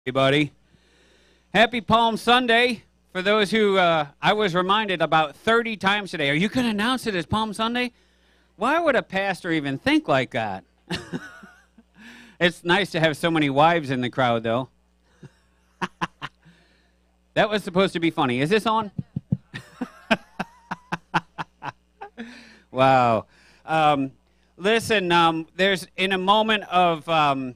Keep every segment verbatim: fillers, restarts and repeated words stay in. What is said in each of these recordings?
Everybody. Happy Palm Sunday. For those who, uh, I was reminded about thirty times today, are you going to announce it as Palm Sunday? Why would a pastor even think like that? It's nice to have so many wives in the crowd, though. That was supposed to be funny. Is this on? Wow. Um, listen, um, there's in a moment of... Um,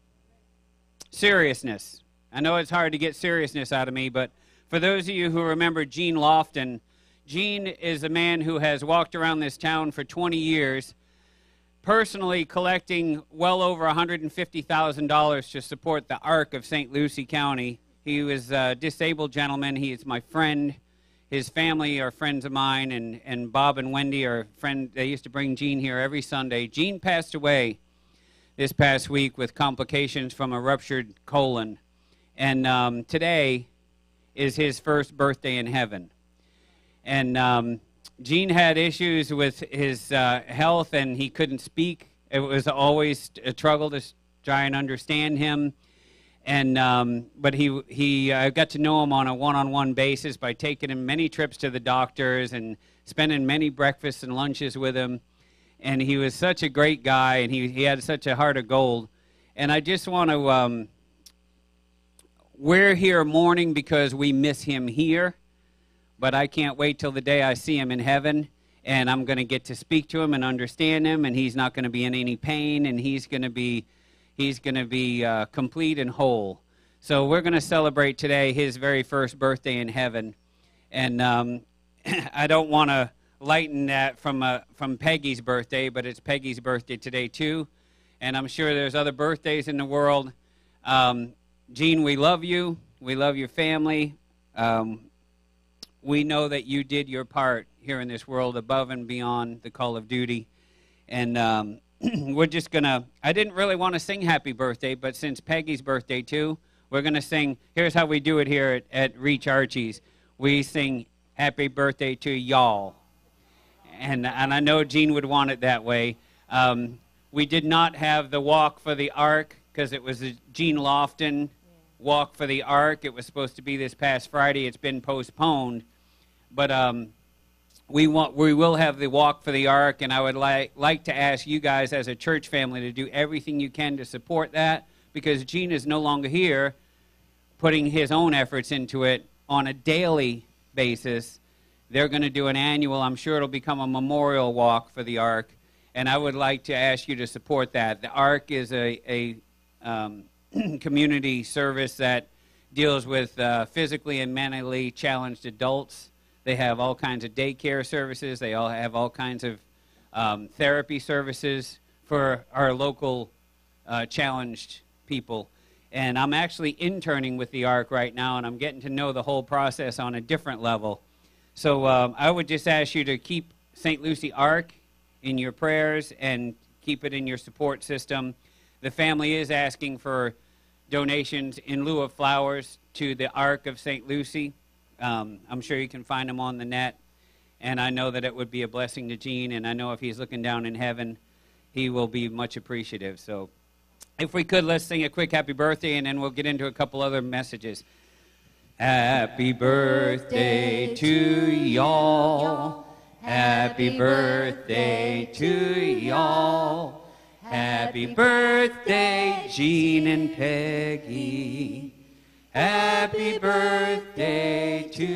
seriousness. I know it's hard to get seriousness out of me, but for those of you who remember Gene Lofton, Gene is a man who has walked around this town for twenty years, personally collecting well over one hundred fifty thousand dollars to support the Ark of Saint Lucie County. He was a disabled gentleman. He is my friend. His family are friends of mine, and, and Bob and Wendy are friends. They used to bring Gene here every Sunday. Gene passed away this past week with complications from a ruptured colon. And um, today is his first birthday in heaven. And um, Gene had issues with his uh, health, and he couldn't speak. It was always a struggle to try and understand him. And um, but he he uh, got to know him on a one-on-one basis by taking him many trips to the doctors and spending many breakfasts and lunches with him. And he was such a great guy, and he, he had such a heart of gold. And I just want to, um, we're here mourning because we miss him here, but I can't wait till the day I see him in heaven, and I'm going to get to speak to him and understand him, and he's not going to be in any pain, and he's going to be, he's going to be uh, complete and whole. So we're going to celebrate today his very first birthday in heaven. And um, I don't want to lighten that from uh, from Peggy's birthday, but it's Peggy's birthday today too, and I'm sure there's other birthdays in the world. Um, Gene, we love you. We love your family. Um, we know that you did your part here in this world above and beyond the call of duty, and um, we're just gonna. I didn't really want to sing Happy Birthday, but since Peggy's birthday too, we're gonna sing. Here's how we do it here at, at Reach Archie's. We sing Happy Birthday to y'all. And, and I know Gene would want it that way. Um, we did not have the walk for the Ark because it was a Gene Lofton walk for the Ark. It was supposed to be this past Friday. It's been postponed. But um, we want we will have the walk for the Ark, and I would like like to ask you guys as a church family to do everything you can to support that, because Gene is no longer here putting his own efforts into it on a daily basis. They're going to do an annual, I'm sure it'll become a memorial walk for the Ark, and I would like to ask you to support that. The Ark is a, a um, community service that deals with uh, physically and mentally challenged adults. They have all kinds of daycare services. They all have all kinds of um, therapy services for our local uh, challenged people. And I'm actually interning with the Ark right now, and I'm getting to know the whole process on a different level. So um, I would just ask you to keep Saint Lucie Ark in your prayers and keep it in your support system. The family is asking for donations in lieu of flowers to the Ark of Saint Lucie. Um, I'm sure you can find them on the net. And I know that it would be a blessing to Gene, and I know if he's looking down in heaven, he will be much appreciative. So if we could, let's sing a quick happy birthday, and then we'll get into a couple other messages. Happy birthday to y'all. Happy birthday to y'all. Happy birthday, Gene and Peggy. Happy birthday to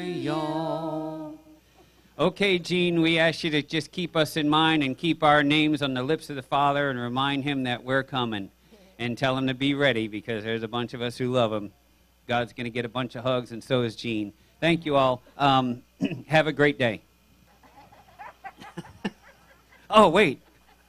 y'all. Okay, Gene, we ask you to just keep us in mind and keep our names on the lips of the Father and remind him that we're coming. And tell him to be ready, because there's a bunch of us who love him. God's going to get a bunch of hugs, and so is Gene. Thank you all. Um, have a great day. Oh, wait.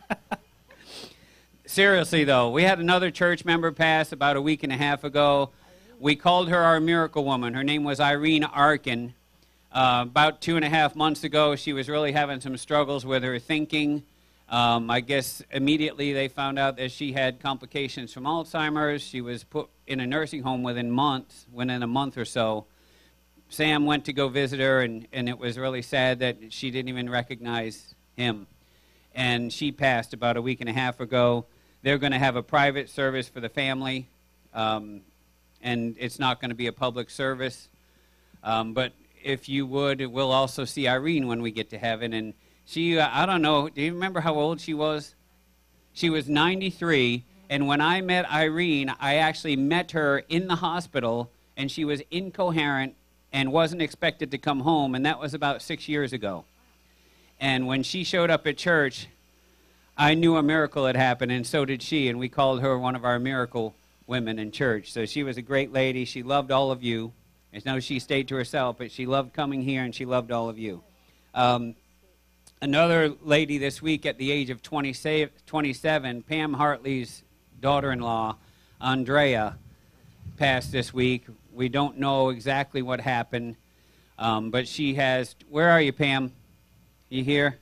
Seriously, though, we had another church member pass about a week and a half ago. We called her our miracle woman. Her name was Irene Arkin. Uh, about two and a half months ago, she was really having some struggles with her thinking. Um, I guess immediately they found out that she had complications from Alzheimer's. She was put in a nursing home within months, within a month or so. Sam went to go visit her, and, and it was really sad that she didn't even recognize him. And she passed about a week and a half ago. They're going to have a private service for the family. Um, and it's not going to be a public service. Um, but if you would, we'll also see Irene when we get to heaven. And she, uh, I don't know, do you remember how old she was? She was ninety-three, and when I met Irene, I actually met her in the hospital, and she was incoherent and wasn't expected to come home, and that was about six years ago. And when she showed up at church, I knew a miracle had happened, and so did she, and we called her one of our miracle women in church. So she was a great lady. She loved all of you. I know she stayed to herself, but she loved coming here, and she loved all of you. Um, another lady this week at the age of twenty-seven, Pam Hartley's daughter-in-law, Andrea, passed this week. We don't know exactly what happened, um, but she has, where are you, Pam? You here?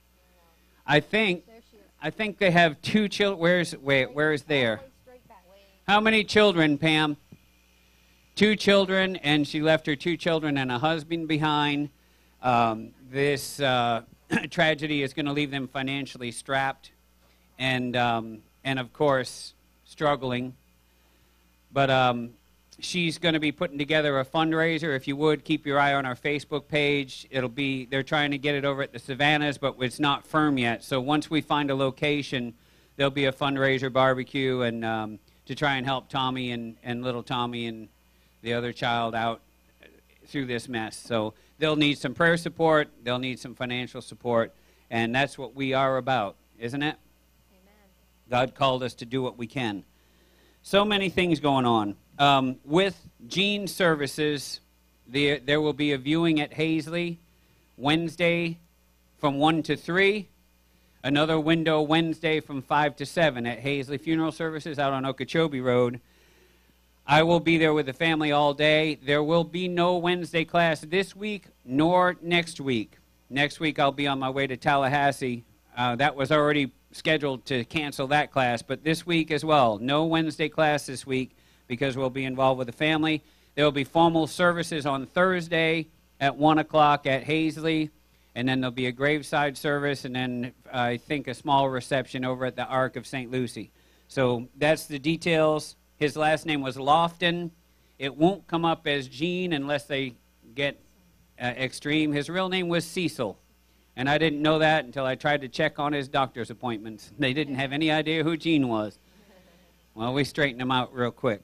I think, I think they have two children. Where's, wait, where is there? How many children, Pam? Two children, and she left her two children and a husband behind. Um, this uh, tragedy is going to leave them financially strapped and, um, and of course, struggling. But um, she's going to be putting together a fundraiser. If you would, keep your eye on our Facebook page. It'll be, they're trying to get it over at the Savannahs, but it's not firm yet. So once we find a location, there'll be a fundraiser barbecue and um, to try and help Tommy and, and little Tommy and the other child out through this mess. So they'll need some prayer support, they'll need some financial support, and that's what we are about, isn't it? Amen. God called us to do what we can. So many things going on. Um, with Gene services, the, there will be a viewing at Hazley Wednesday from one to three, another window Wednesday from five to seven at Hazley Funeral Services out on Okeechobee Road. I will be there with the family all day. There will be no Wednesday class this week nor next week. Next week I'll be on my way to Tallahassee. Uh, that was already scheduled to cancel that class, but this week as well. No Wednesday class this week because we'll be involved with the family. There will be formal services on Thursday at one o'clock at Hazley, and then there'll be a graveside service, and then uh, I think a small reception over at the Ark of Saint Lucy. So that's the details. His last name was Lofton. It won't come up as Gene unless they get uh, extreme. His real name was Cecil, and I didn't know that until I tried to check on his doctor's appointments. They didn't have any idea who Gene was. Well, we straightened him out real quick.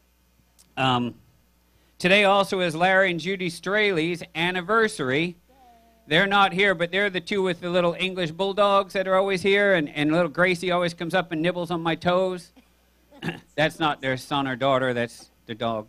Um, today also is Larry and Judy Straley's anniversary. They're not here, but they're the two with the little English bulldogs that are always here, and, and little Gracie always comes up and nibbles on my toes. That's not their son or daughter, that's their dog.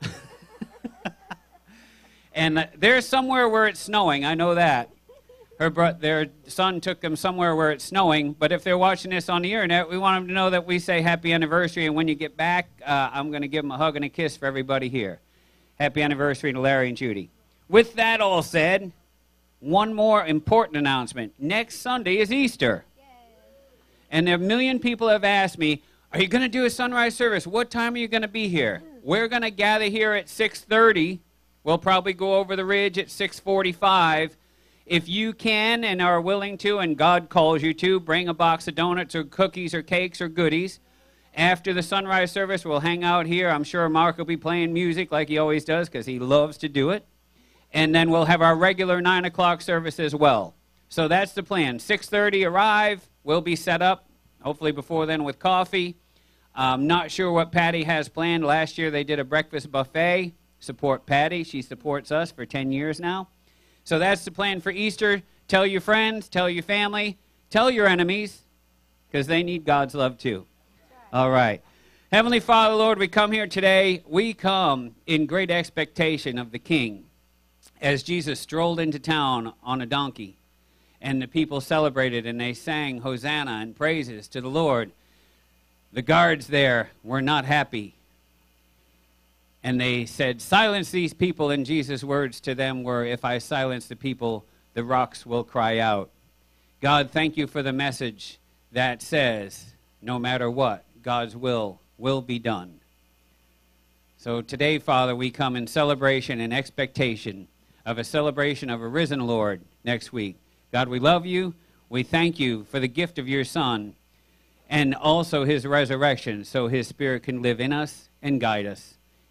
And uh, they're somewhere where it's snowing, I know that. Her bro their son took them somewhere where it's snowing, but if they're watching this on the internet, we want them to know that we say happy anniversary, and when you get back, uh, I'm going to give them a hug and a kiss for everybody here. Happy anniversary to Larry and Judy. With that all said, one more important announcement. Next Sunday is Easter. Yay. And a million people have asked me, are you going to do a sunrise service? What time are you going to be here? We're going to gather here at six thirty. We'll probably go over the ridge at six forty-five. If you can and are willing to, and God calls you to, bring a box of donuts or cookies or cakes or goodies. After the sunrise service, we'll hang out here. I'm sure Mark will be playing music like he always does because he loves to do it. And then we'll have our regular nine o'clock service as well. So that's the plan. six thirty arrive. We'll be set up, hopefully before then, with coffee. I'm not sure what Patty has planned. Last year they did a breakfast buffet. Support Patty. She supports us for ten years now. So that's the plan for Easter. Tell your friends, tell your family, tell your enemies, because they need God's love too. All right. Heavenly Father, Lord, we come here today. We come in great expectation of the King. As Jesus strolled into town on a donkey, and the people celebrated, and they sang Hosanna and praises to the Lord. The guards there were not happy. And they said, silence these people, and Jesus' words to them were, if I silence the people, the rocks will cry out. God, thank you for the message that says, no matter what, God's will will be done. So today, Father, we come in celebration and expectation of a celebration of a risen Lord next week. God, we love you. We thank you for the gift of your Son and also his resurrection so his Spirit can live in us and guide us.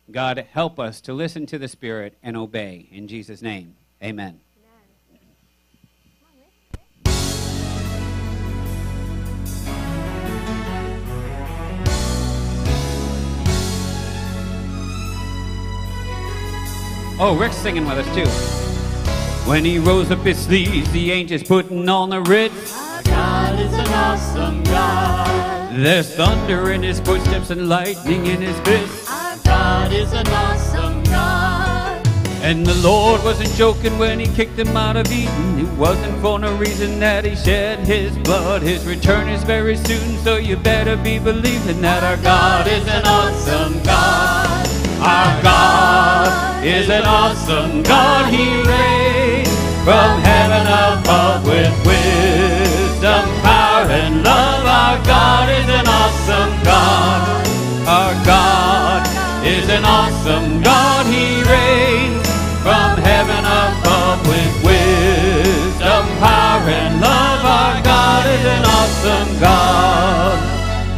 God, help us to listen to the Spirit and obey. In Jesus' name, amen. Oh, Rick's singing with us too. When he rose up his sleeves, the angels putting on the ritz. Our God is an awesome God. There's thunder in his footsteps and lightning in his fists. Our God is an awesome God. And the Lord wasn't joking when he kicked him out of Eden. It wasn't for no reason that he shed his blood. His return is very soon, so you better be believing that our God is an awesome God. Our God is an awesome God. He reigns from heaven above with wisdom, power, and love. Our God is an awesome God. Our God is an awesome God. He reigns from heaven above with wisdom, power, and love. Our God is an awesome God.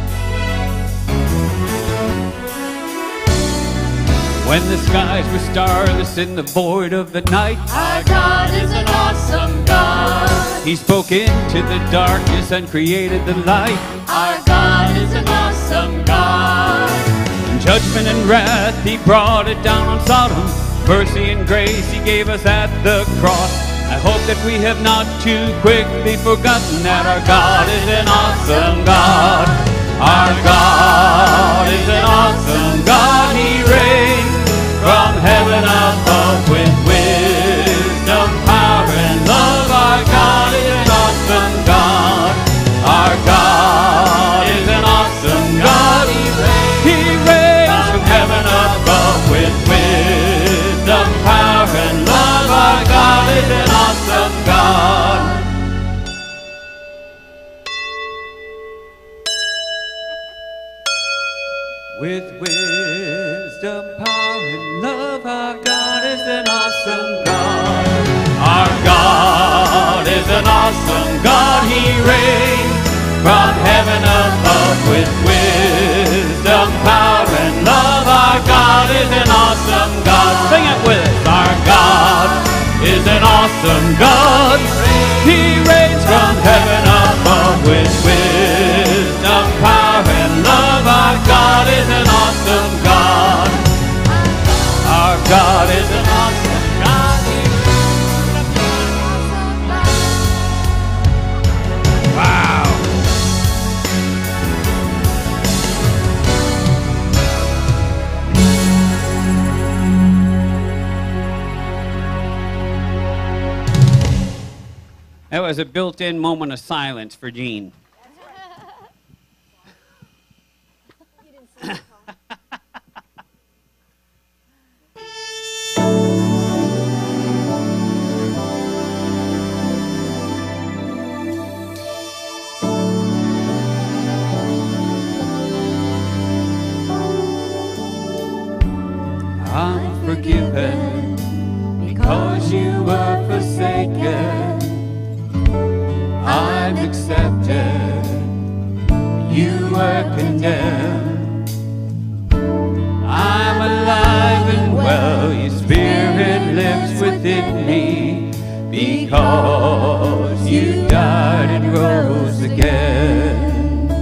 When the skies were starless in the void of the night, our God is an awesome God. He spoke into the darkness and created the light. Our God is an awesome God. In judgment and wrath, he brought it down on Sodom. Mercy and grace he gave us at the cross. I hope that we have not too quickly forgotten that our God is an awesome God. Our God is an awesome God. He reigns from heaven above with wisdom, power, and love. Our God is an awesome God. Our God is an awesome God. He reigns, he reigns from heaven above with wisdom, power, and love. Our God is an awesome God. With wisdom, power, and love, our God is an awesome God. Our God is an awesome God. He reigns from heaven above with wisdom, power, and love. Our God is an awesome God. Sing it with us. Our God is an awesome God. He reigns from heaven above with wisdom, power, and love. Our God is an awesome God. Our God is an awesome God. Wow. That was a built-in moment of silence for Gene. I'm forgiven because you were forsaken. I'm accepted, you were condemned. I'm alive and well, your spirit lives within me, because you died and rose again.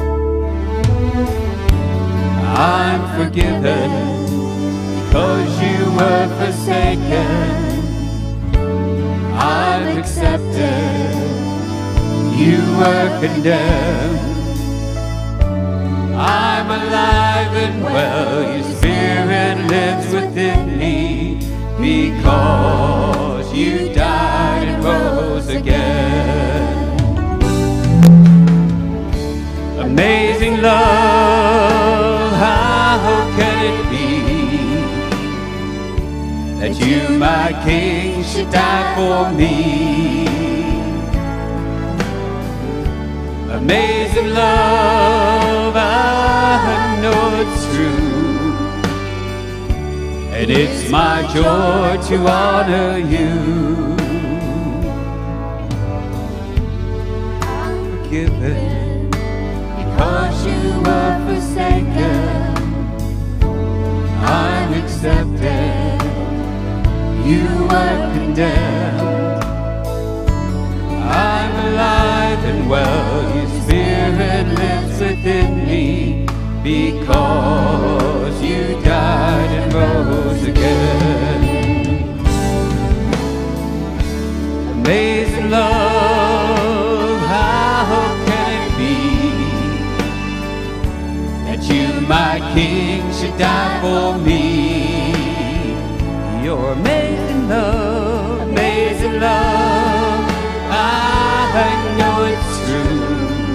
I'm forgiven because you were forsaken. I'm accepted, you were condemned. I'm alive and well, your spirit lives within me, because you died and rose again. Amazing love, how can it be that you, my King, should die for me? Amazing love, I know it's true, and it's my joy to honor you. I'm forgiven because you were forsaken. I'm you were condemned. I'm alive and well, your spirit lives within me, because you died and rose again. Amazing love, how can it be that you, my King, should die for me? Your amazing love, amazing love, I know it's true,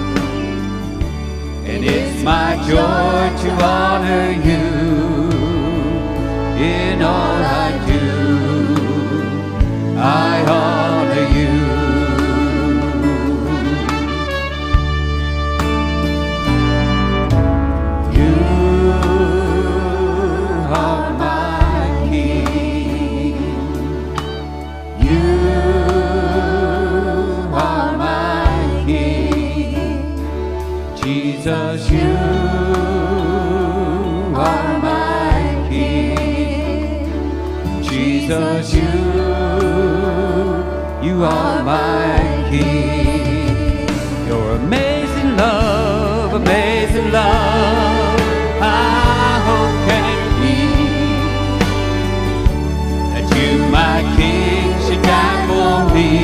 and it's my joy to honor you in all I do. I honor you. You are my King. You are my King. Jesus, you are my King. Jesus, you You are my King. Your amazing love, amazing love, how can it be that you, my King, should die for me?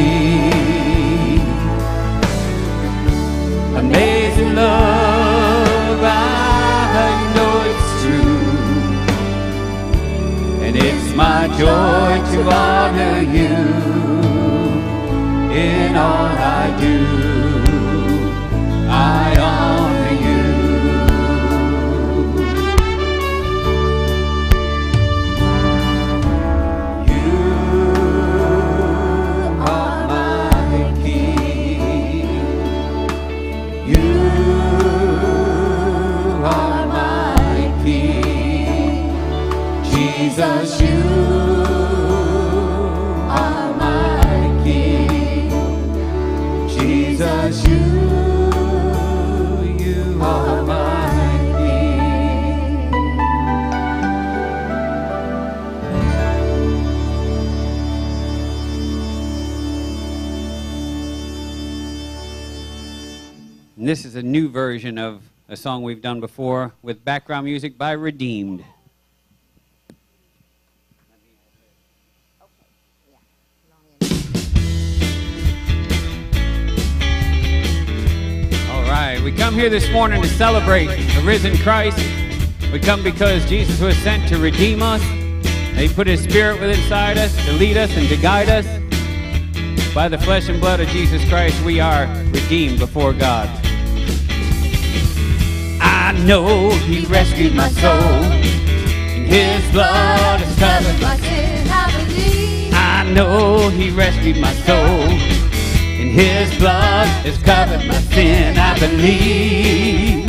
Amazing love, I know it's true, and it's my joy to honor you in all I do. I honor you. You are my King. You are my King. Jesus, you are my King. Jesus, you, you are my King. And this is a new version of a song we've done before with background music by Redeemed. We come here this morning to celebrate the risen Christ. We come because Jesus was sent to redeem us. He put his spirit within inside us to lead us and to guide us. By the flesh and blood of Jesus Christ, we are redeemed before God. I know he rescued my soul, and his blood has covered my sin. I believe. I know he rescued my soul, and his blood has covered my sin. I believe.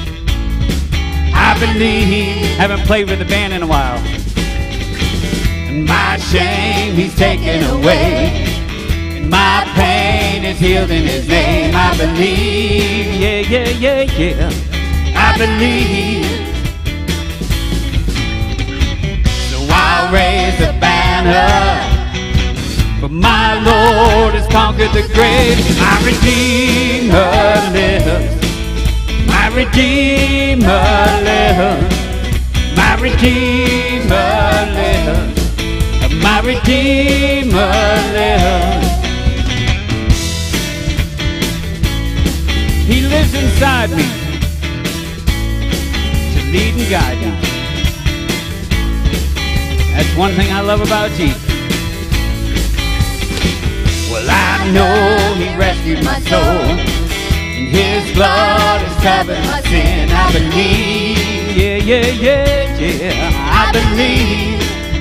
I believe. Haven't played with the band in a while. And my shame he's taken away, and my pain is healed in his name. I believe. Yeah, yeah, yeah, yeah. I believe. So I'll raise a banner, for my Lord has conquered the grave. My Redeemer lives. My Redeemer lives. My Redeemer lives. My Redeemer lives. He lives inside me to lead and guide me. That's one thing I love about Jesus. Well, I know he rescued my soul, and his blood has covered my sin. I believe, yeah, yeah, yeah, yeah, I believe.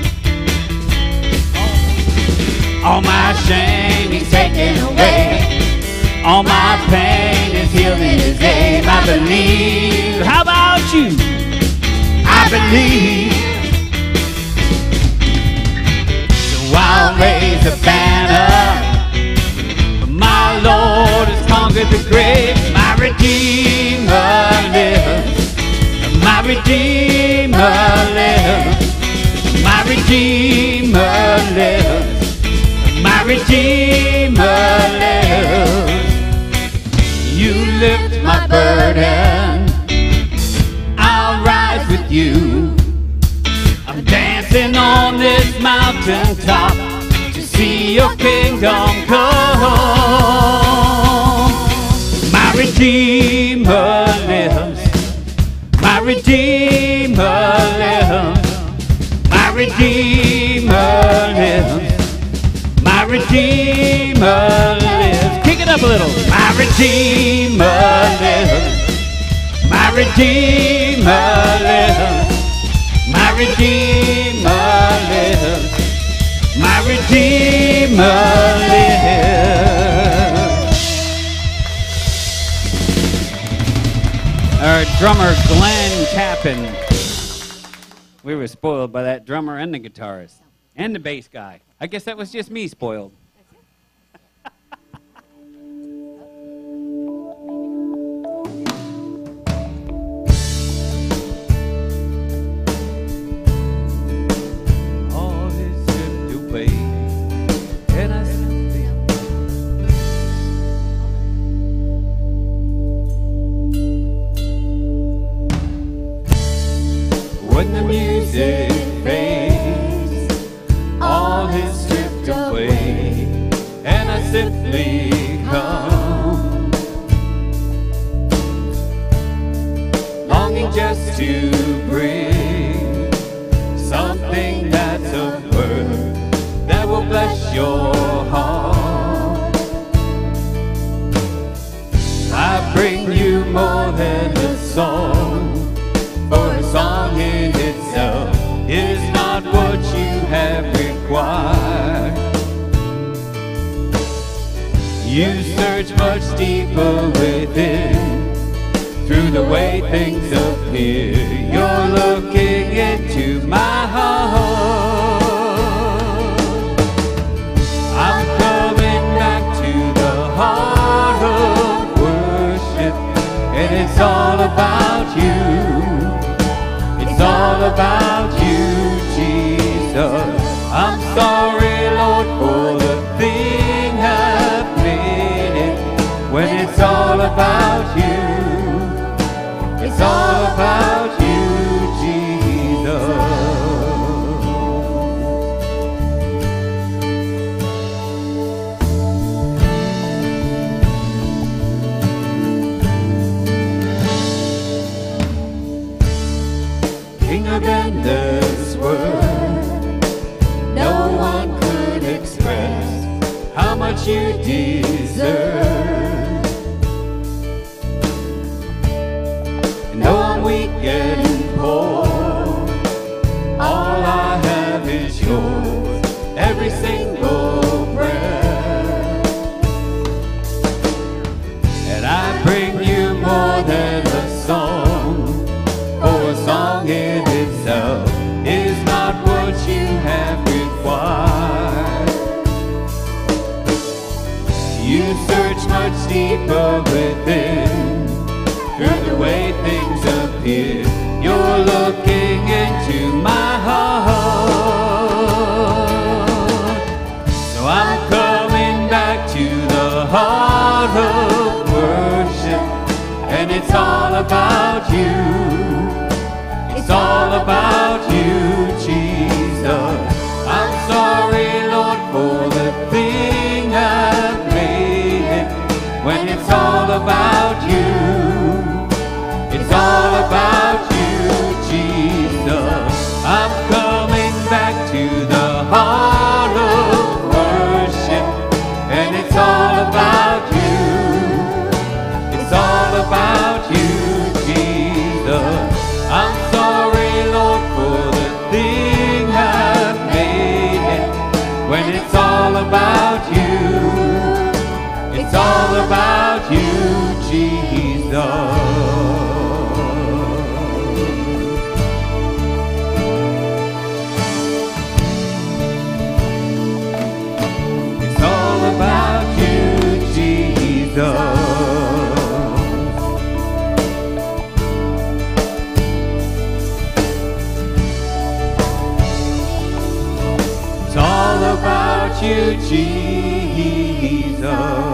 All my shame he's taken away, all my pain is healed in his name. I believe. How about you? I believe. So I'll raise a banner, my Lord has conquered the grave. My Redeemer lives. My Redeemer lives. My Redeemer Redeemer lives. My Redeemer lives. You lift my burden, I'll rise with you. I'm dancing on this mountaintop to see your kingdom come. My Redeemer lives. My Redeemer lives. My Redeemer lives. My Redeemer lives. Kick it up a little. My Redeemer lives. My Redeemer lives. My Redeemer lives. My Redeemer lives. Our drummer Glenn Tappan. We were spoiled by that drummer and the guitarist and the bass guy. I guess that was just me spoiled. All is stripped away, and I simply when the music fades, all is stripped away, and I simply come, longing just to bring something that's of worth that will bless your heart. I bring you more than a song, for a song in itself is not what you have required. You search much deeper within, through the way things appear. You're looking into my heart. I'm coming back to the heart of worship, and it's all about you. It's all about you, Jesus. I'm sorry, Lord, for the thing I've made it, when it's all about you. It's all about you, Jesus. King of endless world, no one could express how much you deserve. And though I'm weak and poor, all I have is yours, every single breath. And I bring you more than a song, for a song in itself is not what you have required. You search much deeper within, through the way things appear. You're looking into my heart. So I'm coming back to the heart of worship, and it's all about you. It's all about you, Jesus. I'm sorry, Lord, for the thing I've made it, when it's all about you. It's all about you, Jesus. I'm coming back to the heart of worship, and it's all about you. It's all about you, Jesus. I'm sorry, Lord, for you, Jesus.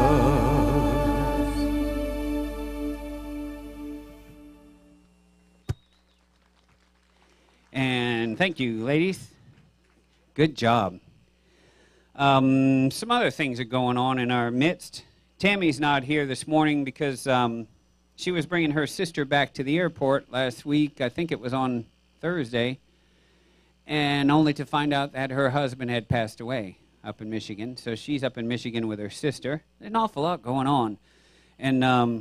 And thank you, ladies. Good job. Um, some other things are going on in our midst. Tammy's not here this morning because um, she was bringing her sister back to the airport last week. I think it was on Thursday. And only to find out that her husband had passed away up in Michigan. So she's up in Michigan with her sister. There's an awful lot going on. And um,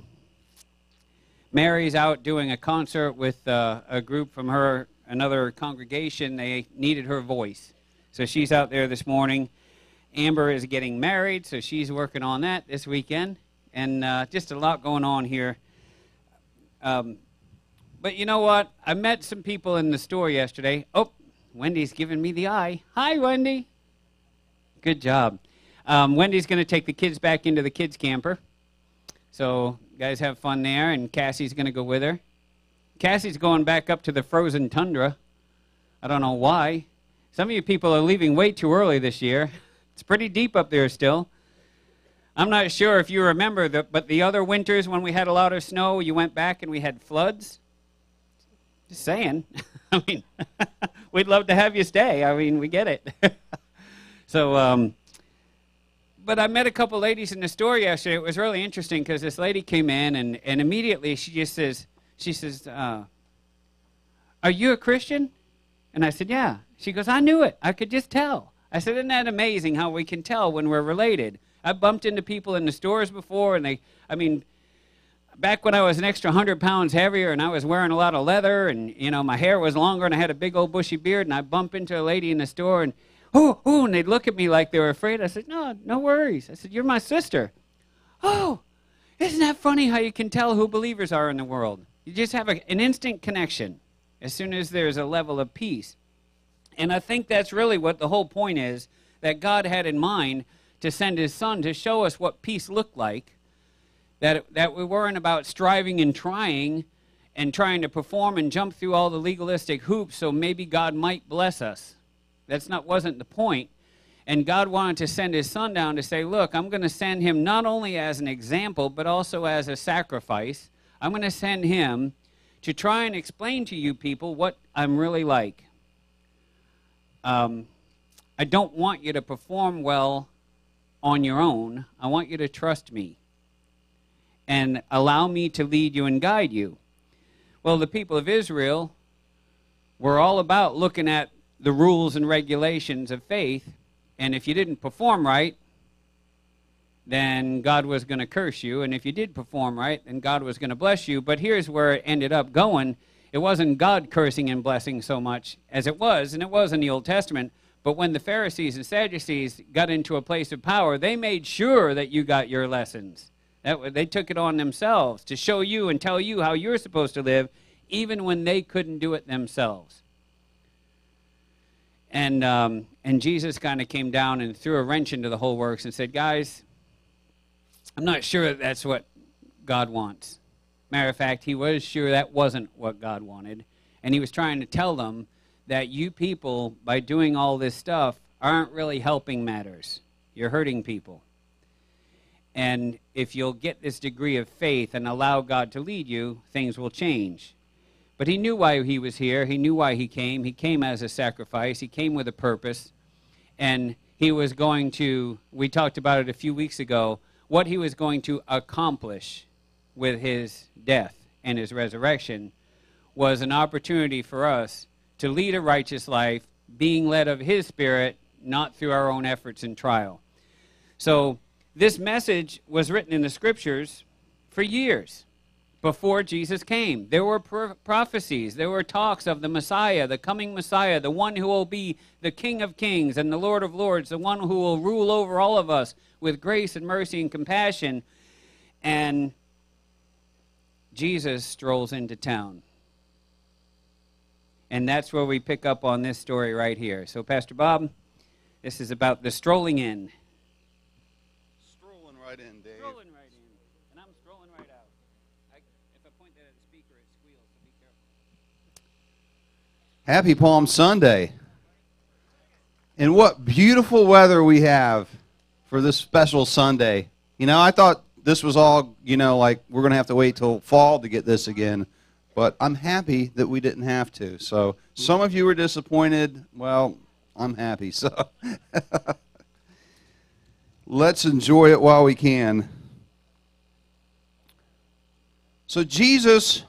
Mary's out doing a concert with uh, a group from her, another congregation. They needed her voice. So she's out there this morning. Amber is getting married, so she's working on that this weekend. And uh, just a lot going on here. Um, but you know what? I met some people in the store yesterday. Oh, Wendy's giving me the eye. Hi, Wendy. Good job. Um, Wendy's going to take the kids back into the kids' camper. So you guys have fun there, and Cassie's going to go with her. Cassie's going back up to the frozen tundra. I don't know why. Some of you people are leaving way too early this year. It's pretty deep up there still. I'm not sure if you remember, the, but the other winters when we had a lot of snow, you went back and we had floods. Just saying. I mean, we'd love to have you stay. I mean, we get it. so, um, but I met a couple ladies in the store yesterday. It was really interesting because this lady came in and, and immediately she just says, she says, uh, are you a Christian? And I said, yeah. She goes, I knew it. I could just tell. I said, isn't that amazing how we can tell when we're related? I bumped into people in the stores before, and they, I mean, back when I was an extra one hundred pounds heavier and I was wearing a lot of leather and, you know, my hair was longer and I had a big old bushy beard, and I bump into a lady in the store and, oh, oh, and they'd look at me like they were afraid. I said, no, no worries. I said, you're my sister. Oh, isn't that funny how you can tell who believers are in the world? You just have a, an instant connection as soon as there's a level of peace. And I think that's really what the whole point is, that God had in mind to send his son to show us what peace looked like, that, that we weren't about striving and trying and trying to perform and jump through all the legalistic hoops so maybe God might bless us. That's not wasn't the point. And God wanted to send his son down to say, look, I'm going to send him not only as an example, but also as a sacrifice. I'm going to send him to try and explain to you people what I'm really like. Um, I don't want you to perform well on your own. I want you to trust me and allow me to lead you and guide you. Well, the people of Israel were all about looking at the rules and regulations of faith, and if you didn't perform right, then God was going to curse you, and if you did perform right, then God was going to bless you. But here's where it ended up going. It wasn't God cursing and blessing so much as it was, and it was in the Old Testament, but when the Pharisees and Sadducees got into a place of power, they made sure that you got your lessons. That, they took it on themselves to show you and tell you how you're supposed to live, even when they couldn't do it themselves. And, um, and Jesus kind of came down and threw a wrench into the whole works and said, guys, I'm not sure that that's what God wants. Matter of fact, he was sure that wasn't what God wanted. And he was trying to tell them that you people, by doing all this stuff, aren't really helping matters. You're hurting people. And if you'll get this degree of faith and allow God to lead you, things will change. But he knew why he was here. He knew why he came. He came as a sacrifice. He came with a purpose. And he was going to, we talked about it a few weeks ago, what he was going to accomplish with his death and his resurrection was an opportunity for us to lead a righteous life, being led of his Spirit, not through our own efforts and trial. So this message was written in the Scriptures for years before Jesus came. There were pro- prophecies. There were talks of the Messiah, the coming Messiah, the one who will be the King of Kings and the Lord of Lords, the one who will rule over all of us with grace and mercy and compassion. And Jesus strolls into town. And that's where we pick up on this story right here. So, Pastor Bob, this is about the strolling in. Strolling right in, Dave. Strolling right in. And I'm strolling right out. I, if I point that at the speaker, it squeals, so be careful. Happy Palm Sunday. And what beautiful weather we have for this special Sunday. You know, I thought this was all, you know, like we're going to have to wait till fall to get this again. But I'm happy that we didn't have to. So some of you were disappointed. Well, I'm happy. So let's enjoy it while we can. So Jesus,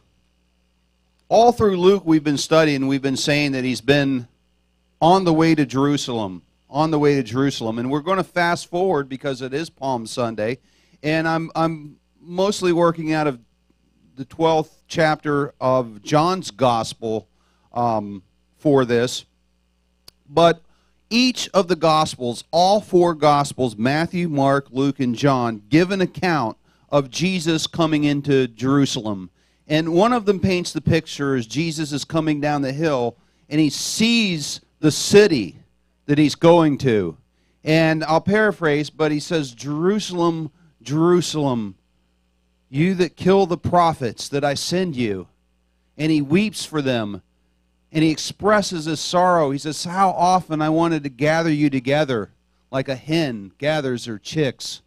all through Luke we've been studying, we've been saying that he's been on the way to Jerusalem, on the way to Jerusalem. And we're going to fast forward because it is Palm Sunday. And I'm, I'm mostly working out of the twelfth chapter of John's Gospel um, for this. But each of the Gospels, all four Gospels, Matthew, Mark, Luke, and John, give an account of Jesus coming into Jerusalem. And one of them paints the picture as Jesus is coming down the hill, and he sees the city that he's going to. And I'll paraphrase, but he says, Jerusalem, Jerusalem, you that kill the prophets that I send you. And he weeps for them. And he expresses his sorrow. He says, how often I wanted to gather you together like a hen gathers her chicks.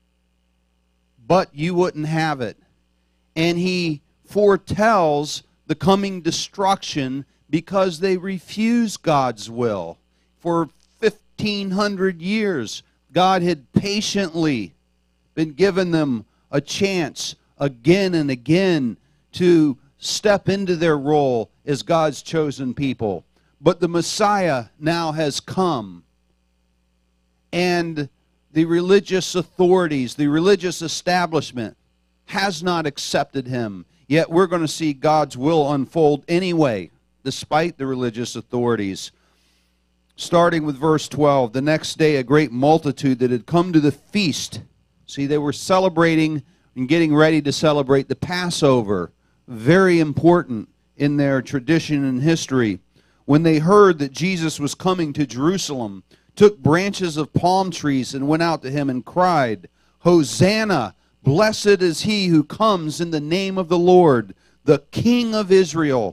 But you wouldn't have it. And he foretells the coming destruction because they refuse God's will. For fifteen hundred years, God had patiently been giving them a chance again and again to step into their role as God's chosen people. But the Messiah now has come, and the religious authorities, the religious establishment has not accepted him. Yet we're going to see God's will unfold anyway, despite the religious authorities. Starting with verse twelve, the next day a great multitude that had come to the feast. See, they were celebrating and getting ready to celebrate the Passover. Very important in their tradition and history. When they heard that Jesus was coming to Jerusalem, took branches of palm trees and went out to him and cried, Hosanna! Blessed is he who comes in the name of the Lord, the King of Israel.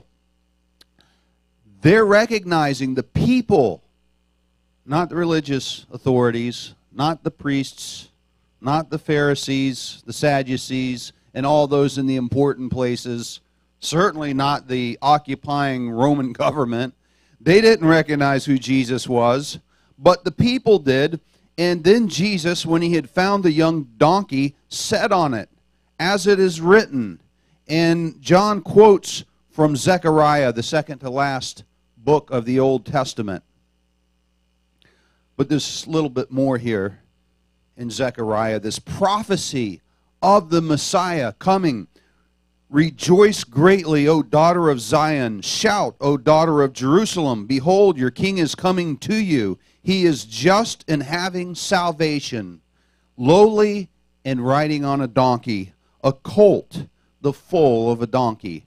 They're recognizing the people, not the religious authorities, not the priests, not the Pharisees, the Sadducees, and all those in the important places, certainly not the occupying Roman government. They didn't recognize who Jesus was, but the people did. And then Jesus, when he had found the young donkey, sat on it, as it is written. And John quotes from Zechariah, the second to last book of the Old Testament. But there's a little bit more here in Zechariah, this prophecy of the Messiah coming. Rejoice greatly, O daughter of Zion. Shout, O daughter of Jerusalem. Behold, your king is coming to you. He is just and having salvation, lowly and riding on a donkey, a colt, the foal of a donkey.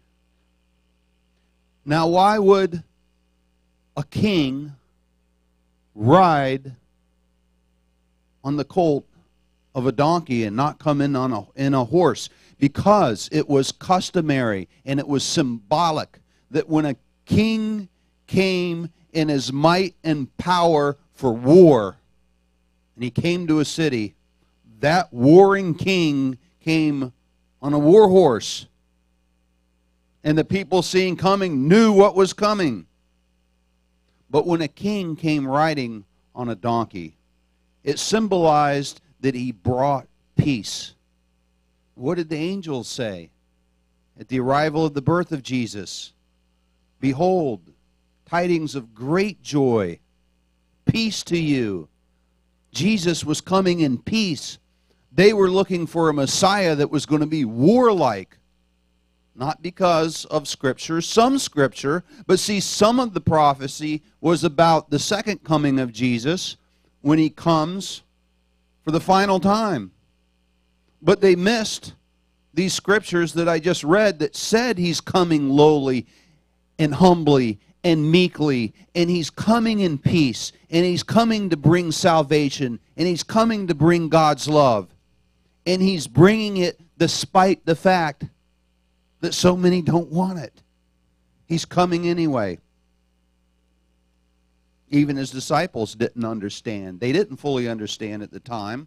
Now, why would a king ride on the colt of a donkey and not come in on a, in a horse? Because it was customary and it was symbolic that when a king came in his might and power for war, and he came to a city, that warring king came on a war horse. And the people seeing coming knew what was coming. But when a king came riding on a donkey, it symbolized that he brought peace. What did the angels say at the arrival of the birth of Jesus? Behold, tidings of great joy, peace to you. Jesus was coming in peace. They were looking for a Messiah that was going to be warlike. Not because of Scripture, some Scripture, but see, some of the prophecy was about the second coming of Jesus when he comes for the final time. But they missed these Scriptures that I just read that said he's coming lowly and humbly and meekly, and he's coming in peace, and he's coming to bring salvation, and he's coming to bring God's love. And he's bringing it despite the fact that so many don't want it. He's coming anyway. Even his disciples didn't understand. They didn't fully understand at the time.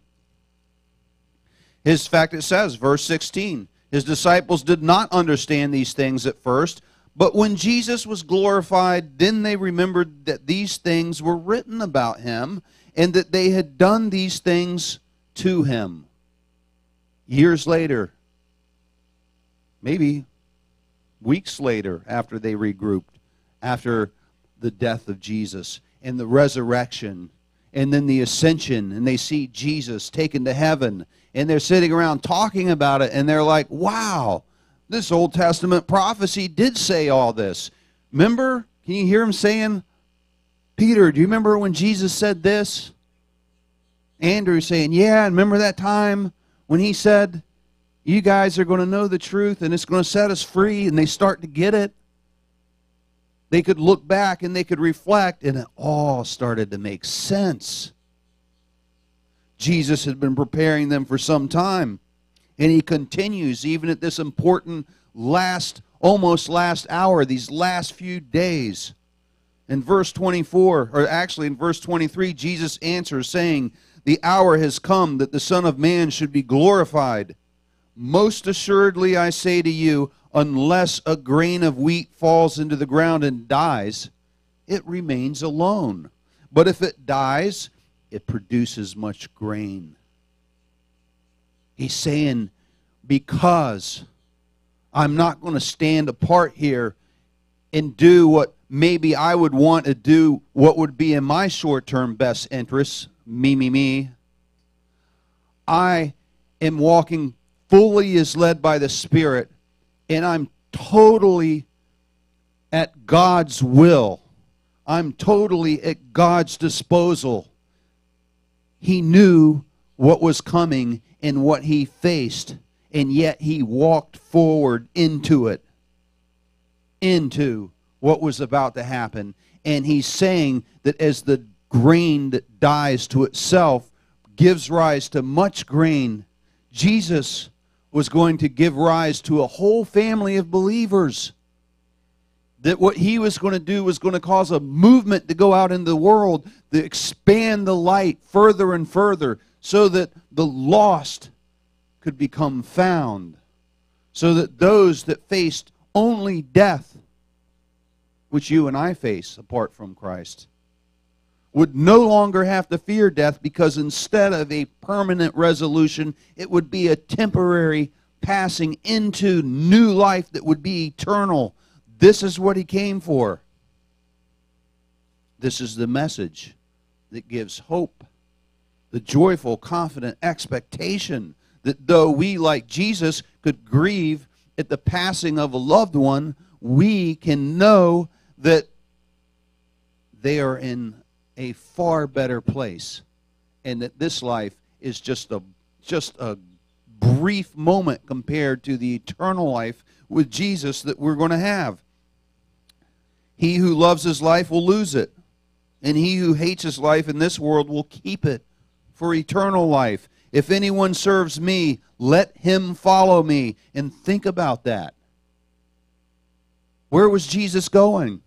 His fact, it says, verse sixteen, his disciples did not understand these things at first, but when Jesus was glorified, then they remembered that these things were written about him and that they had done these things to him. Years later, maybe weeks later, after they regrouped, after the death of Jesus and the resurrection and then the ascension, and they see Jesus taken to heaven, and they're sitting around talking about it, and they're like, wow, this Old Testament prophecy did say all this. Remember? Can you hear him saying, Peter, do you remember when Jesus said this? Andrew saying, yeah, remember that time when he said, you guys are going to know the truth and it's going to set us free, and they start to get it. They could look back and they could reflect, and it all started to make sense. Jesus had been preparing them for some time, and he continues even at this important last, almost last hour, these last few days. In verse twenty-four, or actually in verse twenty-three, Jesus answers saying, the hour has come that the Son of Man should be glorified. Most assuredly I say to you, unless a grain of wheat falls into the ground and dies, it remains alone. But if it dies, it produces much grain. He's saying, because I'm not going to stand apart here and do what maybe I would want to do, what would be in my short-term best interests, me, me, me. I am walking fully as led by the Spirit, and I'm totally at God's will. I'm totally at God's disposal. He knew what was coming and what he faced, and yet he walked forward into it, into what was about to happen. And he's saying that as the grain that dies to itself gives rise to much grain, Jesus was going to give rise to a whole family of believers. That what he was going to do was going to cause a movement to go out into the world, to expand the light further and further, so that the lost could become found, so that those that faced only death, which you and I face apart from Christ, would no longer have to fear death, because instead of a permanent resolution, it would be a temporary passing into new life that would be eternal. This is what he came for. This is the message that gives hope, the joyful, confident expectation that though we, like Jesus, could grieve at the passing of a loved one, we can know that they are in a far better place, and that this life is just a just a brief moment compared to the eternal life with Jesus that we're going to have. He who loves his life will lose it, and he who hates his life in this world will keep it for eternal life. If anyone serves me, let him follow me. And think about that. Where was Jesus going?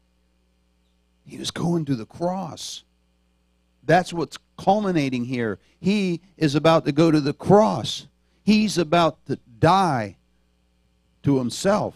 He was going to the cross. That's what's culminating here. He is about to go to the cross. He's about to die to himself.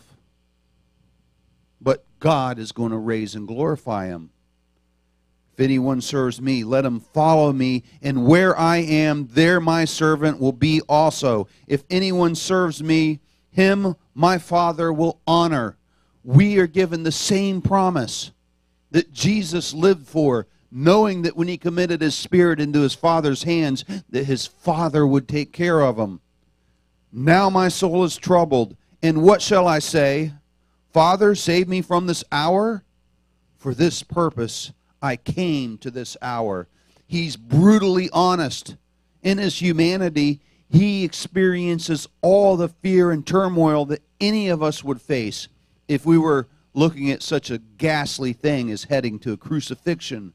But God is going to raise and glorify him. If anyone serves me, let him follow me, and where I am, there my servant will be also. If anyone serves me, him my Father will honor. We are given the same promise that Jesus lived for, knowing that when he committed his spirit into his Father's hands, that his Father would take care of him. Now my soul is troubled, and what shall I say? Father, save me from this hour. For this purpose I came to this hour. He's brutally honest. In his humanity, he experiences all the fear and turmoil that any of us would face if we were looking at such a ghastly thing as heading to a crucifixion.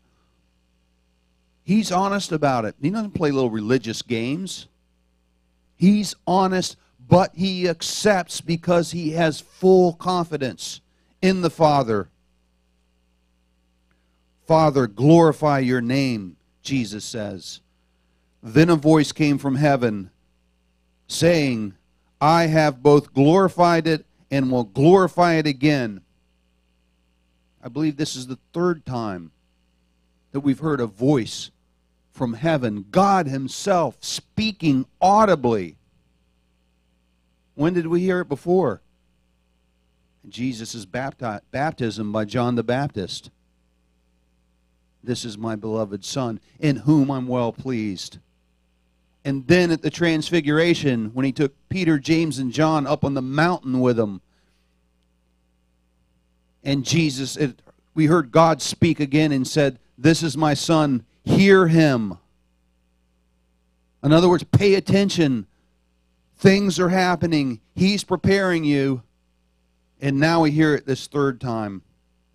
He's honest about it. He doesn't play little religious games. He's honest, but he accepts because he has full confidence in the Father. Father, glorify your name, Jesus says. Then a voice came from heaven, saying, I have both glorified it and will glorify it again. I believe this is the third time that we've heard a voice from heaven, God himself speaking audibly. When did we hear it before? Jesus' bapti- baptism by John the Baptist. This is my beloved Son, in whom I'm well pleased. And then at the Transfiguration, when he took Peter, James, and John up on the mountain with him, and Jesus, it, we heard God speak again and said, this is my Son, hear him. In other words, pay attention. Things are happening. He's preparing you. And now we hear it this third time.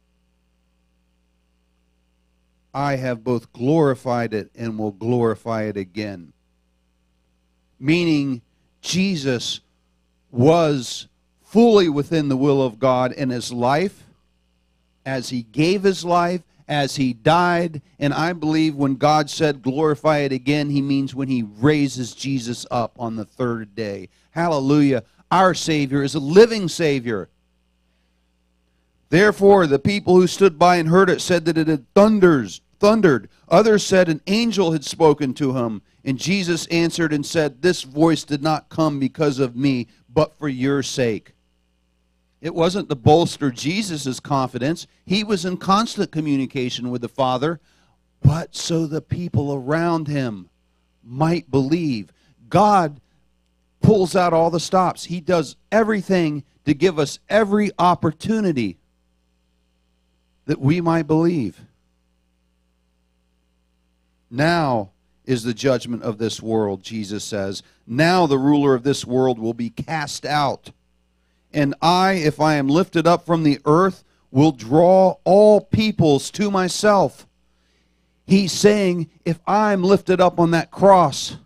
I have both glorified it and will glorify it again. Meaning, Jesus was fully within the will of God in his life, as he gave his life, as he died. And I believe when God said glorify it again, he means when he raises Jesus up on the third day. Hallelujah. Our Savior is a living Savior. Therefore, the people who stood by and heard it said that it had thunders, thundered. Others said an angel had spoken to him. And Jesus answered and said, this voice did not come because of me, but for your sake. It wasn't to bolster Jesus' confidence. He was in constant communication with the Father, but so the people around him might believe. God pulls out all the stops. He does everything to give us every opportunity that we might believe. Now is the judgment of this world, Jesus says. Now the ruler of this world will be cast out. And I, if I am lifted up from the earth, will draw all peoples to myself. He's saying, if I'm lifted up on that cross,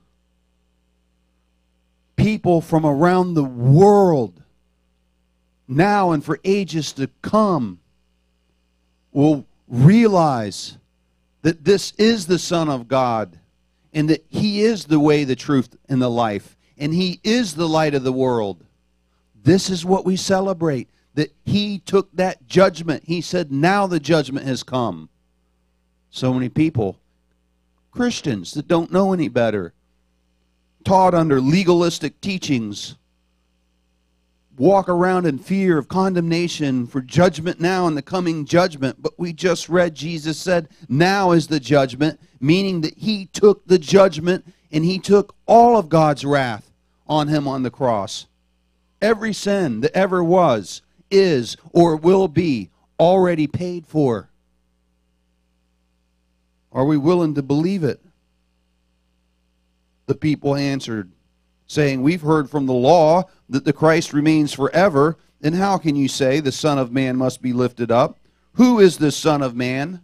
people from around the world, now and for ages to come, will realize that this is the Son of God, and that he is the way, the truth, and the life, and he is the light of the world. This is what we celebrate, that he took that judgment. He said, now the judgment has come. So many people, Christians that don't know any better, taught under legalistic teachings, walk around in fear of condemnation for judgment now and the coming judgment. But we just read Jesus said, now is the judgment, meaning that he took the judgment and he took all of God's wrath on him on the cross. Every sin that ever was, is, or will be already paid for. Are we willing to believe it? The people answered, saying, we've heard from the law that the Christ remains forever, and how can you say the Son of Man must be lifted up? Who is this Son of Man?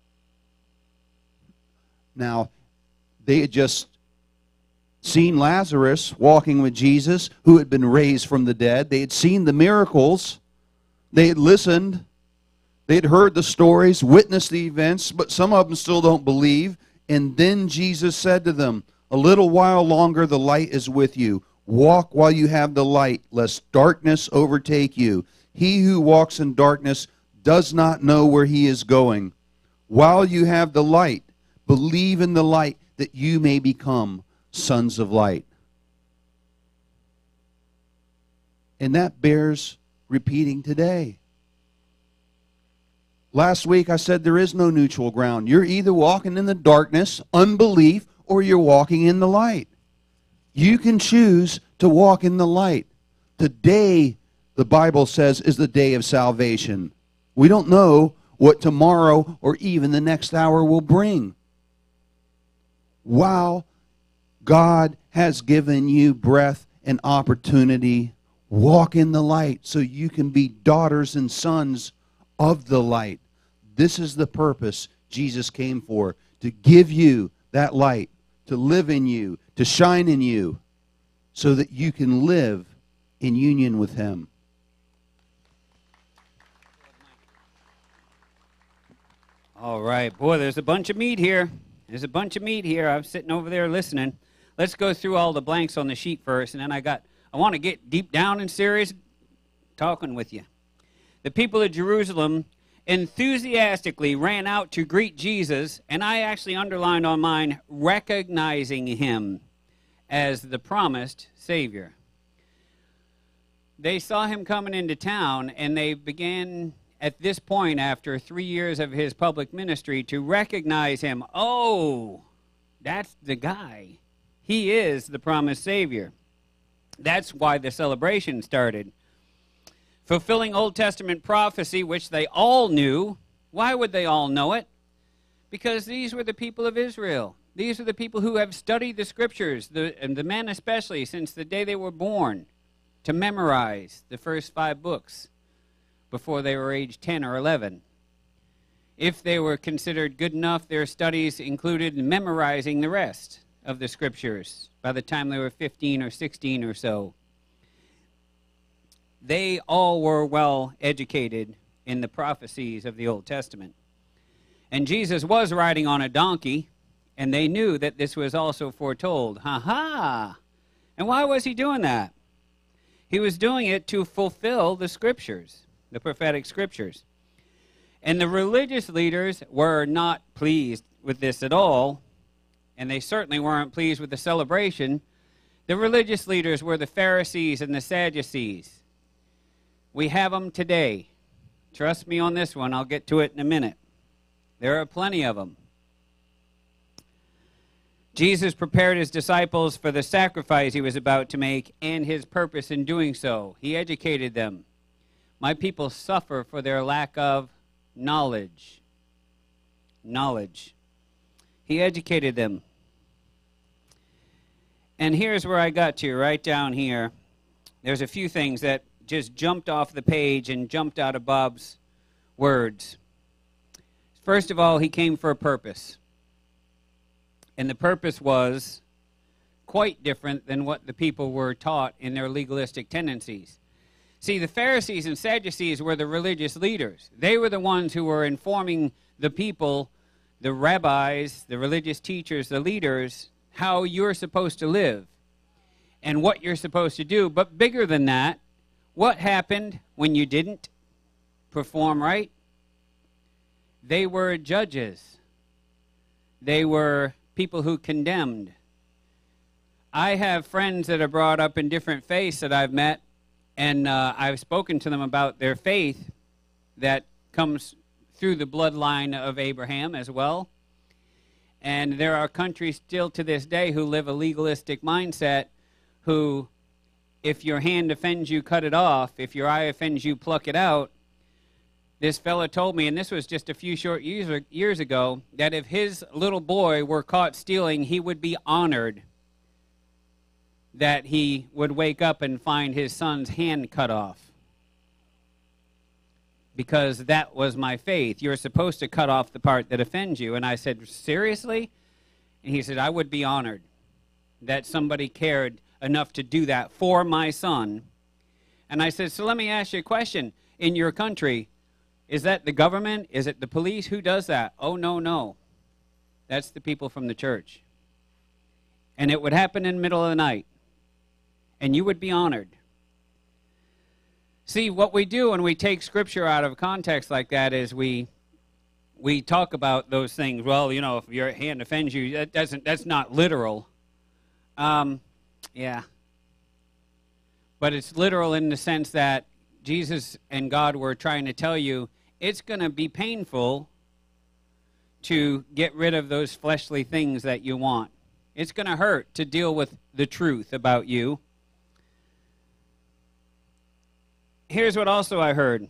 Now, they had just seen Lazarus walking with Jesus, who had been raised from the dead. They had seen the miracles. They had listened. They had heard the stories, witnessed the events, but some of them still don't believe. And then Jesus said to them, a little while longer the light is with you. Walk while you have the light, lest darkness overtake you. He who walks in darkness does not know where he is going. While you have the light, believe in the light, that you may become sons of light. And that bears repeating today. Last week I said there is no neutral ground. You're either walking in the darkness, unbelief, or you're walking in the light. You can choose to walk in the light. Today, the Bible says, is the day of salvation. We don't know what tomorrow or even the next hour will bring. While God has given you breath and opportunity, walk in the light so you can be daughters and sons of the light. This is the purpose Jesus came for, to give you that light, to live in you, to shine in you, so that you can live in union with him. All right. Boy, there's a bunch of meat here. There's a bunch of meat here. I'm sitting over there listening. Let's go through all the blanks on the sheet first, and then I got, I want to get deep down and serious talking with you. The people of Jerusalem enthusiastically ran out to greet Jesus, and I actually underlined on mine, recognizing him as the promised Savior. They saw him coming into town, and they began, at this point, after three years of his public ministry, to recognize him. Oh, that's the guy. He is the promised Savior. That's why the celebration started. Fulfilling Old Testament prophecy, which they all knew. Why would they all know it? Because these were the people of Israel. These are the people who have studied the Scriptures, the, and the men especially, since the day they were born, to memorize the first five books before they were age ten or eleven. If they were considered good enough, their studies included memorizing the rest of the Scriptures by the time they were fifteen or sixteen or so. They all were well educated in the prophecies of the Old Testament. And Jesus was riding on a donkey, and they knew that this was also foretold. Ha ha! And why was he doing that? He was doing it to fulfill the Scriptures, the prophetic Scriptures. And the religious leaders were not pleased with this at all, and they certainly weren't pleased with the celebration. The religious leaders were the Pharisees and the Sadducees. We have them today. Trust me on this one. I'll get to it in a minute. There are plenty of them. Jesus prepared his disciples for the sacrifice he was about to make and his purpose in doing so. He educated them. My people suffer for their lack of knowledge. Knowledge. He educated them. And here's where I got to, right down here. There's a few things that just jumped off the page and jumped out of Bob's words. First of all, he came for a purpose. And the purpose was quite different than what the people were taught in their legalistic tendencies. See, the Pharisees and Sadducees were the religious leaders. They were the ones who were informing the people, the rabbis, the religious teachers, the leaders, how you're supposed to live and what you're supposed to do. But bigger than that, what happened when you didn't perform right? They were judges. They were people who condemned. I have friends that are brought up in different faiths that I've met, and uh, I've spoken to them about their faith that comes through the bloodline of Abraham as well. And there are countries still to this day who live a legalistic mindset, who, if your hand offends you, cut it off. If your eye offends you, pluck it out. This fella told me, and this was just a few short years, years ago, that if his little boy were caught stealing, he would be honored that he would wake up and find his son's hand cut off. Because that was my faith. You're supposed to cut off the part that offends you. And I said, seriously? And he said, I would be honored that somebody cared enough to do that for my son. And I said, so let me ask you a question. In your country, is that the government? Is it the police? Who does that? Oh, no, no. That's the people from the church. And it would happen in the middle of the night. And you would be honored. See, what we do when we take Scripture out of context like that is we we talk about those things. Well, you know, if your hand offends you, that doesn't, that's not literal. Um, yeah. But it's literal in the sense that Jesus and God were trying to tell you it's going to be painful to get rid of those fleshly things that you want. It's going to hurt to deal with the truth about you. Here's what also I heard.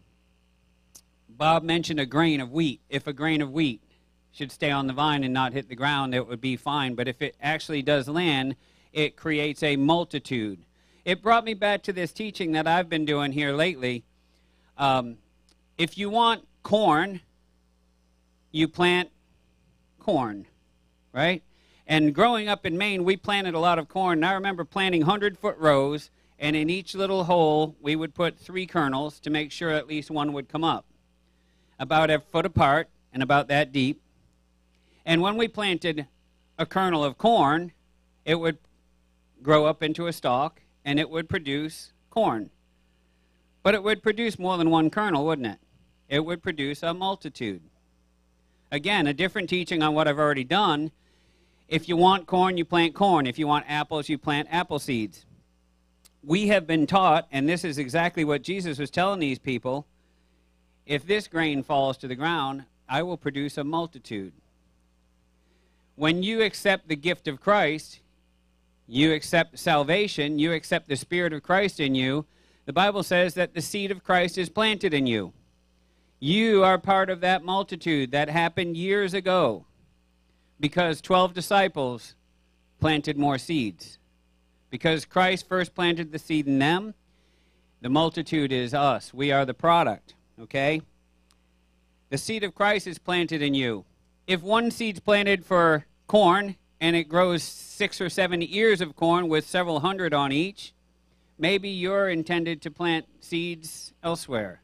Bob mentioned a grain of wheat. If a grain of wheat should stay on the vine and not hit the ground, it would be fine. But if it actually does land, it creates a multitude. It brought me back to this teaching that I've been doing here lately. Um, if you want corn, you plant corn, right? And growing up in Maine, we planted a lot of corn. And I remember planting hundred-foot rows, and in each little hole, we would put three kernels to make sure at least one would come up. About a foot apart, and about that deep. And when we planted a kernel of corn, it would grow up into a stalk, and it would produce corn. But it would produce more than one kernel, wouldn't it? It would produce a multitude. Again, a different teaching on what I've already done. If you want corn, you plant corn. If you want apples, you plant apple seeds. We have been taught, and this is exactly what Jesus was telling these people, if this grain falls to the ground, I will produce a multitude. When you accept the gift of Christ, you accept salvation, you accept the Spirit of Christ in you, the Bible says that the seed of Christ is planted in you. You are part of that multitude. That happened years ago because twelve disciples planted more seeds. Because Christ first planted the seed in them, the multitude is us. We are the product, okay? The seed of Christ is planted in you. If one seed's planted for corn and it grows six or seven ears of corn with several hundred on each, maybe you're intended to plant seeds elsewhere.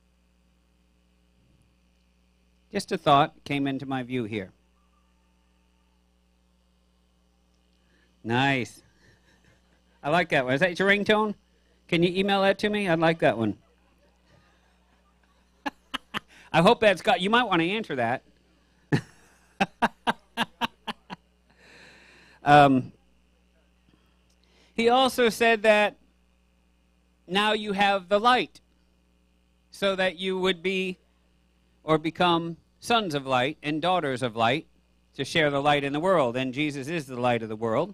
Just a thought came into my view here. Nice. I like that one. Is that your ringtone? Can you email that to me? I'd like that one. I hope that's got, you might want to answer that. um, he also said that now you have the light so that you would be or become sons of light and daughters of light to share the light in the world. And Jesus is the light of the world.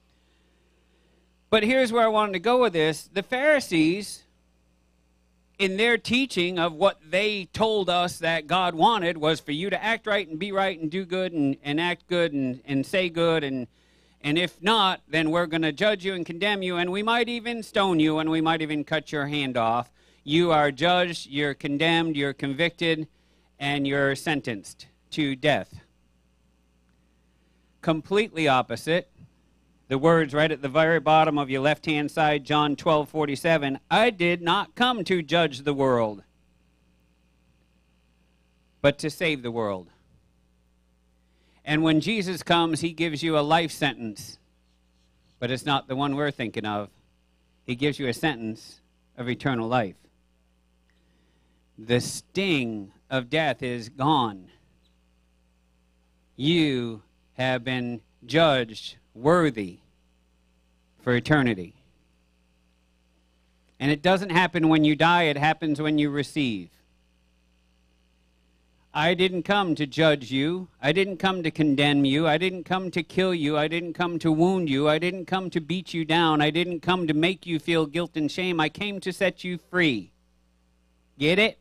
But here's where I wanted to go with this. The Pharisees, in their teaching of what they told us that God wanted, was for you to act right and be right and do good and, and act good and, and say good. And, and if not, then we're going to judge you and condemn you. And we might even stone you, and we might even cut your hand off. You are judged, you're condemned, you're convicted, and you're sentenced to death. Completely opposite. The words right at the very bottom of your left-hand side, John twelve forty-seven, I did not come to judge the world, but to save the world. And when Jesus comes, he gives you a life sentence, but it's not the one we're thinking of. He gives you a sentence of eternal life. The sting of death is gone. You have been judged worthy for eternity. And it doesn't happen when you die, it happens when you receive. I didn't come to judge you. I didn't come to condemn you. I didn't come to kill you. I didn't come to wound you. I didn't come to beat you down. I didn't come to make you feel guilt and shame. I came to set you free. Get it?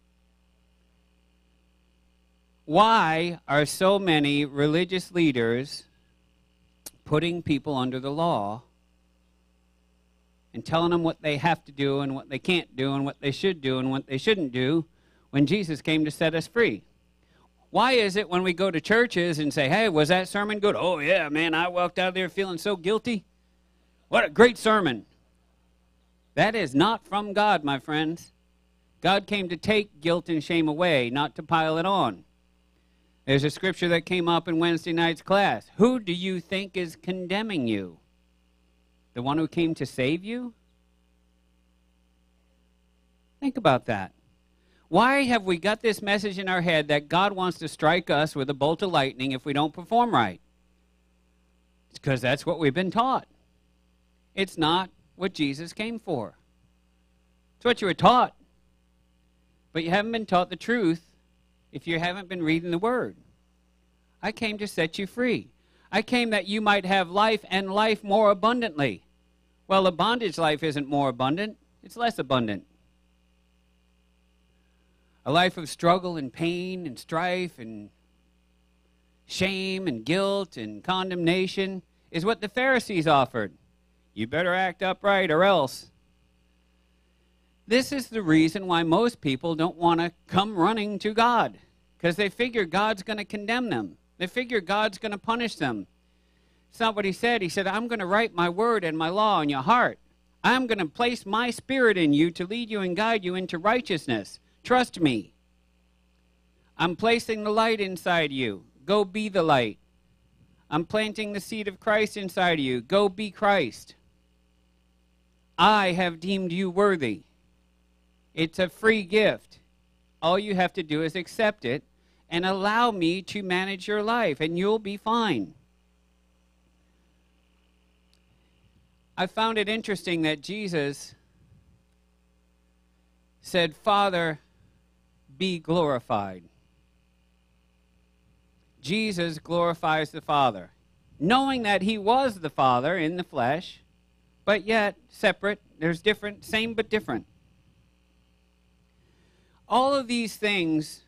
Why are so many religious leaders putting people under the law and telling them what they have to do and what they can't do and what they should do and what they shouldn't do when Jesus came to set us free? Why is it when we go to churches and say, hey, was that sermon good? Oh, yeah, man, I walked out of there feeling so guilty. What a great sermon. That is not from God, my friends. God came to take guilt and shame away, not to pile it on. There's a scripture that came up in Wednesday night's class. Who do you think is condemning you? The one who came to save you? Think about that. Why have we got this message in our head that God wants to strike us with a bolt of lightning if we don't perform right? It's because that's what we've been taught. It's not what Jesus came for. It's what you were taught. But you haven't been taught the truth if you haven't been reading the Word. I came to set you free. I came that you might have life and life more abundantly. Well, a bondage life isn't more abundant. It's less abundant. A life of struggle and pain and strife and shame and guilt and condemnation is what the Pharisees offered. You better act upright or else. This is the reason why most people don't want to come running to God, because they figure God's going to condemn them. They figure God's going to punish them. It's not what he said. He said, I'm going to write my word and my law in your heart. I'm going to place my spirit in you to lead you and guide you into righteousness. Trust me. I'm placing the light inside you. Go be the light. I'm planting the seed of Christ inside of you. Go be Christ. I have deemed you worthy. It's a free gift. All you have to do is accept it and allow me to manage your life, and you'll be fine. I found it interesting that Jesus said, Father, be glorified. Jesus glorifies the Father, knowing that he was the Father in the flesh, but yet separate. There's different, same but different. All of these things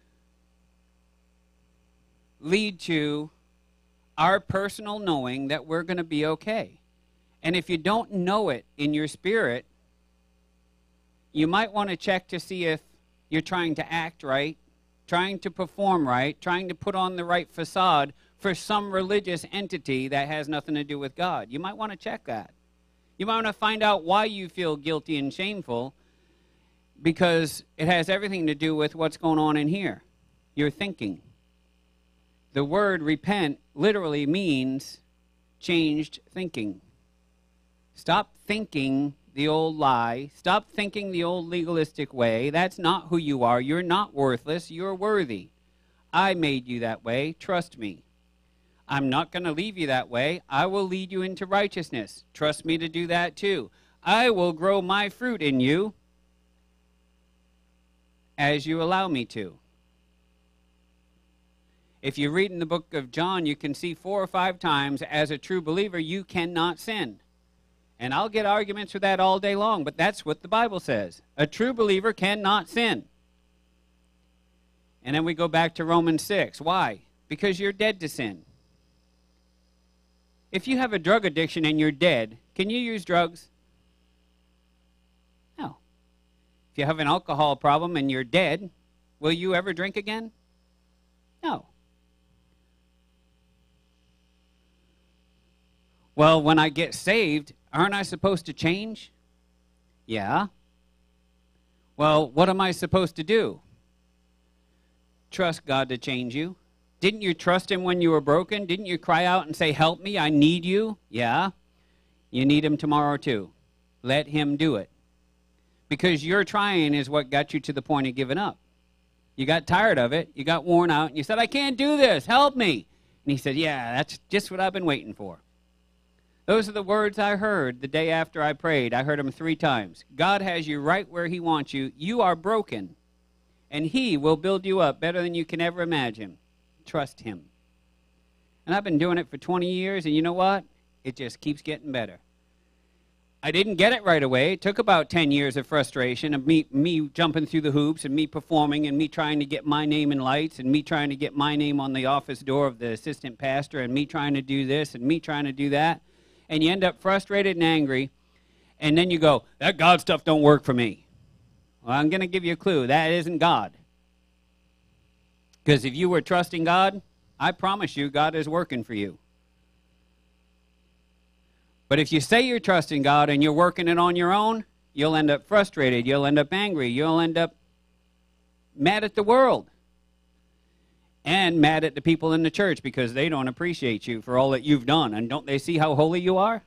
lead to our personal knowing that we're going to be okay. And if you don't know it in your spirit, you might want to check to see if you're trying to act right, trying to perform right, trying to put on the right facade for some religious entity that has nothing to do with God. You might want to check that. You might want to find out why you feel guilty and shameful, because it has everything to do with what's going on in here. Your thinking. The word repent literally means changed thinking. Stop thinking the old lie. Stop thinking the old legalistic way. That's not who you are. You're not worthless. You're worthy. I made you that way. Trust me. I'm not going to leave you that way. I will lead you into righteousness. Trust me to do that too. I will grow my fruit in you as you allow me to. If you read in the book of John, you can see four or five times, as a true believer, you cannot sin. And I'll get arguments for that all day long, but that's what the Bible says. A true believer cannot sin. And then we go back to Romans six. Why? Because you're dead to sin. If you have a drug addiction and you're dead, can you use drugs? No. If you have an alcohol problem and you're dead, will you ever drink again? No. Well, when I get saved, aren't I supposed to change? Yeah. Well, what am I supposed to do? Trust God to change you. Didn't you trust him when you were broken? Didn't you cry out and say, help me, I need you? Yeah. You need him tomorrow too. Let him do it. Because your trying is what got you to the point of giving up. You got tired of it. You got worn out. And you said, I can't do this. Help me. And he said, yeah, that's just what I've been waiting for. Those are the words I heard the day after I prayed. I heard them three times. God has you right where he wants you. You are broken, and he will build you up better than you can ever imagine. Trust him. And I've been doing it for twenty years, and you know what? It just keeps getting better. I didn't get it right away. It took about ten years of frustration, of me, me jumping through the hoops, and me performing, and me trying to get my name in lights, and me trying to get my name on the office door of the assistant pastor, and me trying to do this, and me trying to do that. And you end up frustrated and angry, and then you go, that God stuff don't work for me. Well, I'm going to give you a clue. That isn't God. Because if you were trusting God, I promise you God is working for you. But if you say you're trusting God and you're working it on your own, you'll end up frustrated. You'll end up angry. You'll end up mad at the world. And mad at the people in the church because they don't appreciate you for all that you've done. And don't they see how holy you are?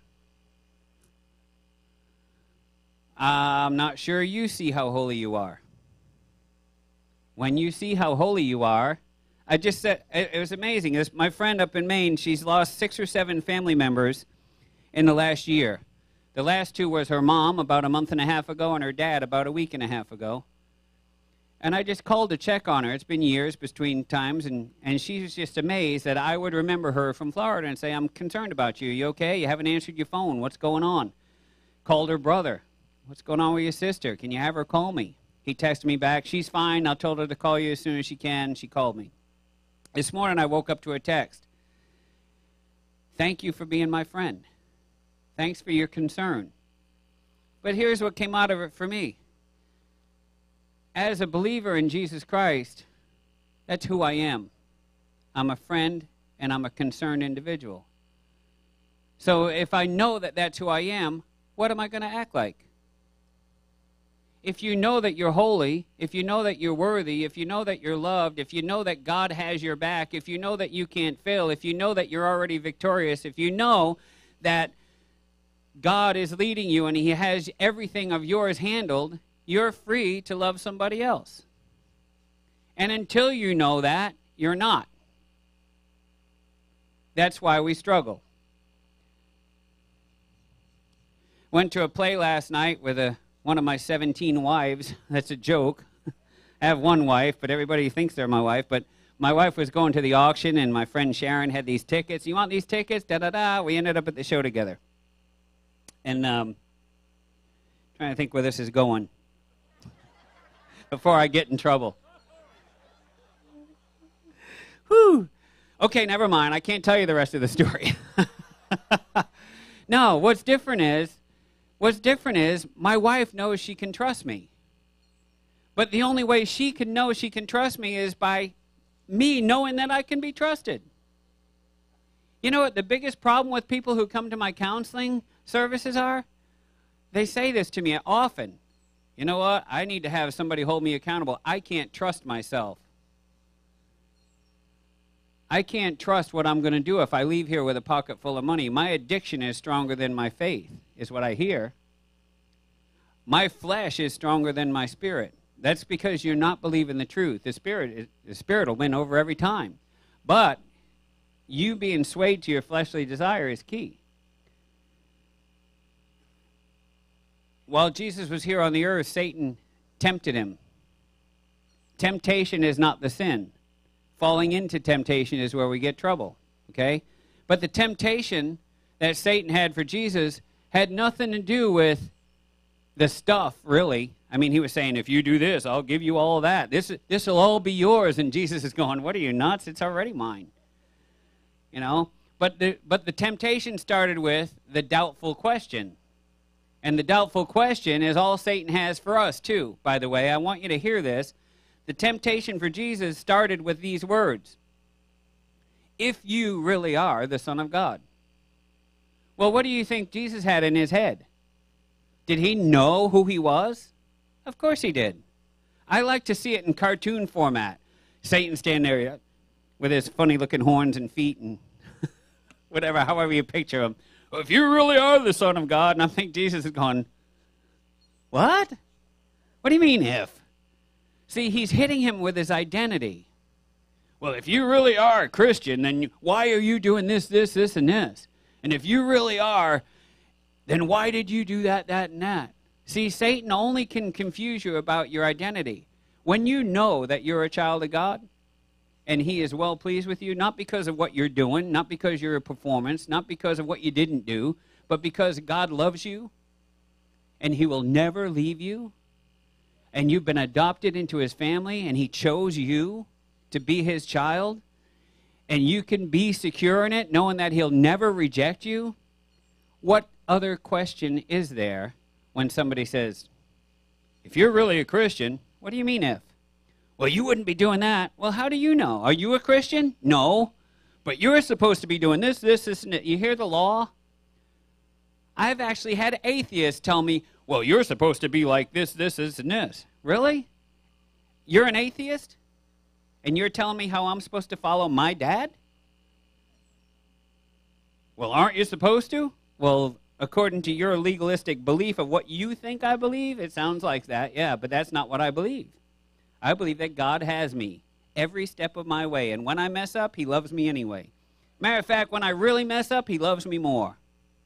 I'm not sure you see how holy you are. When you see how holy you are, I just said, it was amazing. This, my friend up in Maine, she's lost six or seven family members in the last year. The last two was her mom about a month and a half ago and her dad about a week and a half ago. And I just called to check on her. It's been years between times, and, and she was just amazed that I would remember her from Florida and say, I'm concerned about you. You okay? You haven't answered your phone. What's going on? Called her brother. What's going on with your sister? Can you have her call me? He texted me back. She's fine. I told her to call you as soon as she can. She called me. This morning I woke up to a text. Thank you for being my friend. Thanks for your concern. But here's what came out of it for me. As a believer in Jesus Christ, that's who I am. I'm a friend and I'm a concerned individual. So if I know that that's who I am, what am I going to act like? if you know that you're holy, if you know that you're worthy, if you know that you're loved, if you know that God has your back, if you know that you can't fail, if you know that you're already victorious, if you know that God is leading you and he has everything of yours handled, you're free to love somebody else. And until you know that, you're not. That's why we struggle. Went to a play last night with a, one of my seventeen wives. That's a joke. I have one wife, but everybody thinks they're my wife. But my wife was going to the auction, and my friend Sharon had these tickets. You want these tickets? Da-da-da. We ended up at the show together. And um, trying to think where this is going before I get in trouble. Whew. Okay, never mind. I can't tell you the rest of the story. No, what's different is, what's different is my wife knows she can trust me. But the only way she can know she can trust me is by me knowing that I can be trusted. You know what the biggest problem with people who come to my counseling services are? They say this to me often. You know what? I need to have somebody hold me accountable. I can't trust myself. I can't trust what I'm going to do if I leave here with a pocket full of money. My addiction is stronger than my faith, is what I hear. My flesh is stronger than my spirit. That's because you're not believing the truth. The spirit, the spirit will win over every time. But you being swayed to your fleshly desire is key. While Jesus was here on the earth, Satan tempted him. Temptation is not the sin. Falling into temptation is where we get trouble, okay? But the temptation that Satan had for Jesus had nothing to do with the stuff, really. I mean, he was saying, if you do this, I'll give you all that. This this will all be yours. And Jesus is going, what are you, nuts? It's already mine. You know? But the, but the temptation started with the doubtful question. And the doubtful question is all Satan has for us, too, by the way. I want you to hear this. The temptation for Jesus started with these words. If you really are the Son of God. Well, what do you think Jesus had in his head? Did he know who he was? Of course he did. I like to see it in cartoon format. Satan standing there with his funny-looking horns and feet and whatever, however you picture him. Well, if you really are the Son of God, and I think Jesus is going, what? What do you mean if? See, he's hitting him with his identity. Well, if you really are a Christian, then you, why are you doing this, this, this, and this? And if you really are, then why did you do that, that, and that? See, Satan only can confuse you about your identity. When you know that you're a child of God, and he is well pleased with you, not because of what you're doing, not because you're a performance, not because of what you didn't do, but because God loves you, and he will never leave you, and you've been adopted into his family, and he chose you to be his child, and you can be secure in it, knowing that he'll never reject you, what other question is there when somebody says, if you're really a Christian, what do you mean if? Well, you wouldn't be doing that. Well, how do you know? Are you a Christian? No. But you're supposed to be doing this, this, this, and that. You hear the law? I've actually had atheists tell me, well, you're supposed to be like this, this, this, and this. Really? You're an atheist? And you're telling me how I'm supposed to follow my dad? Well, aren't you supposed to? Well, according to your legalistic belief of what you think I believe, it sounds like that. Yeah, but that's not what I believe. I believe that God has me every step of my way. And when I mess up, he loves me anyway. Matter of fact, when I really mess up, he loves me more.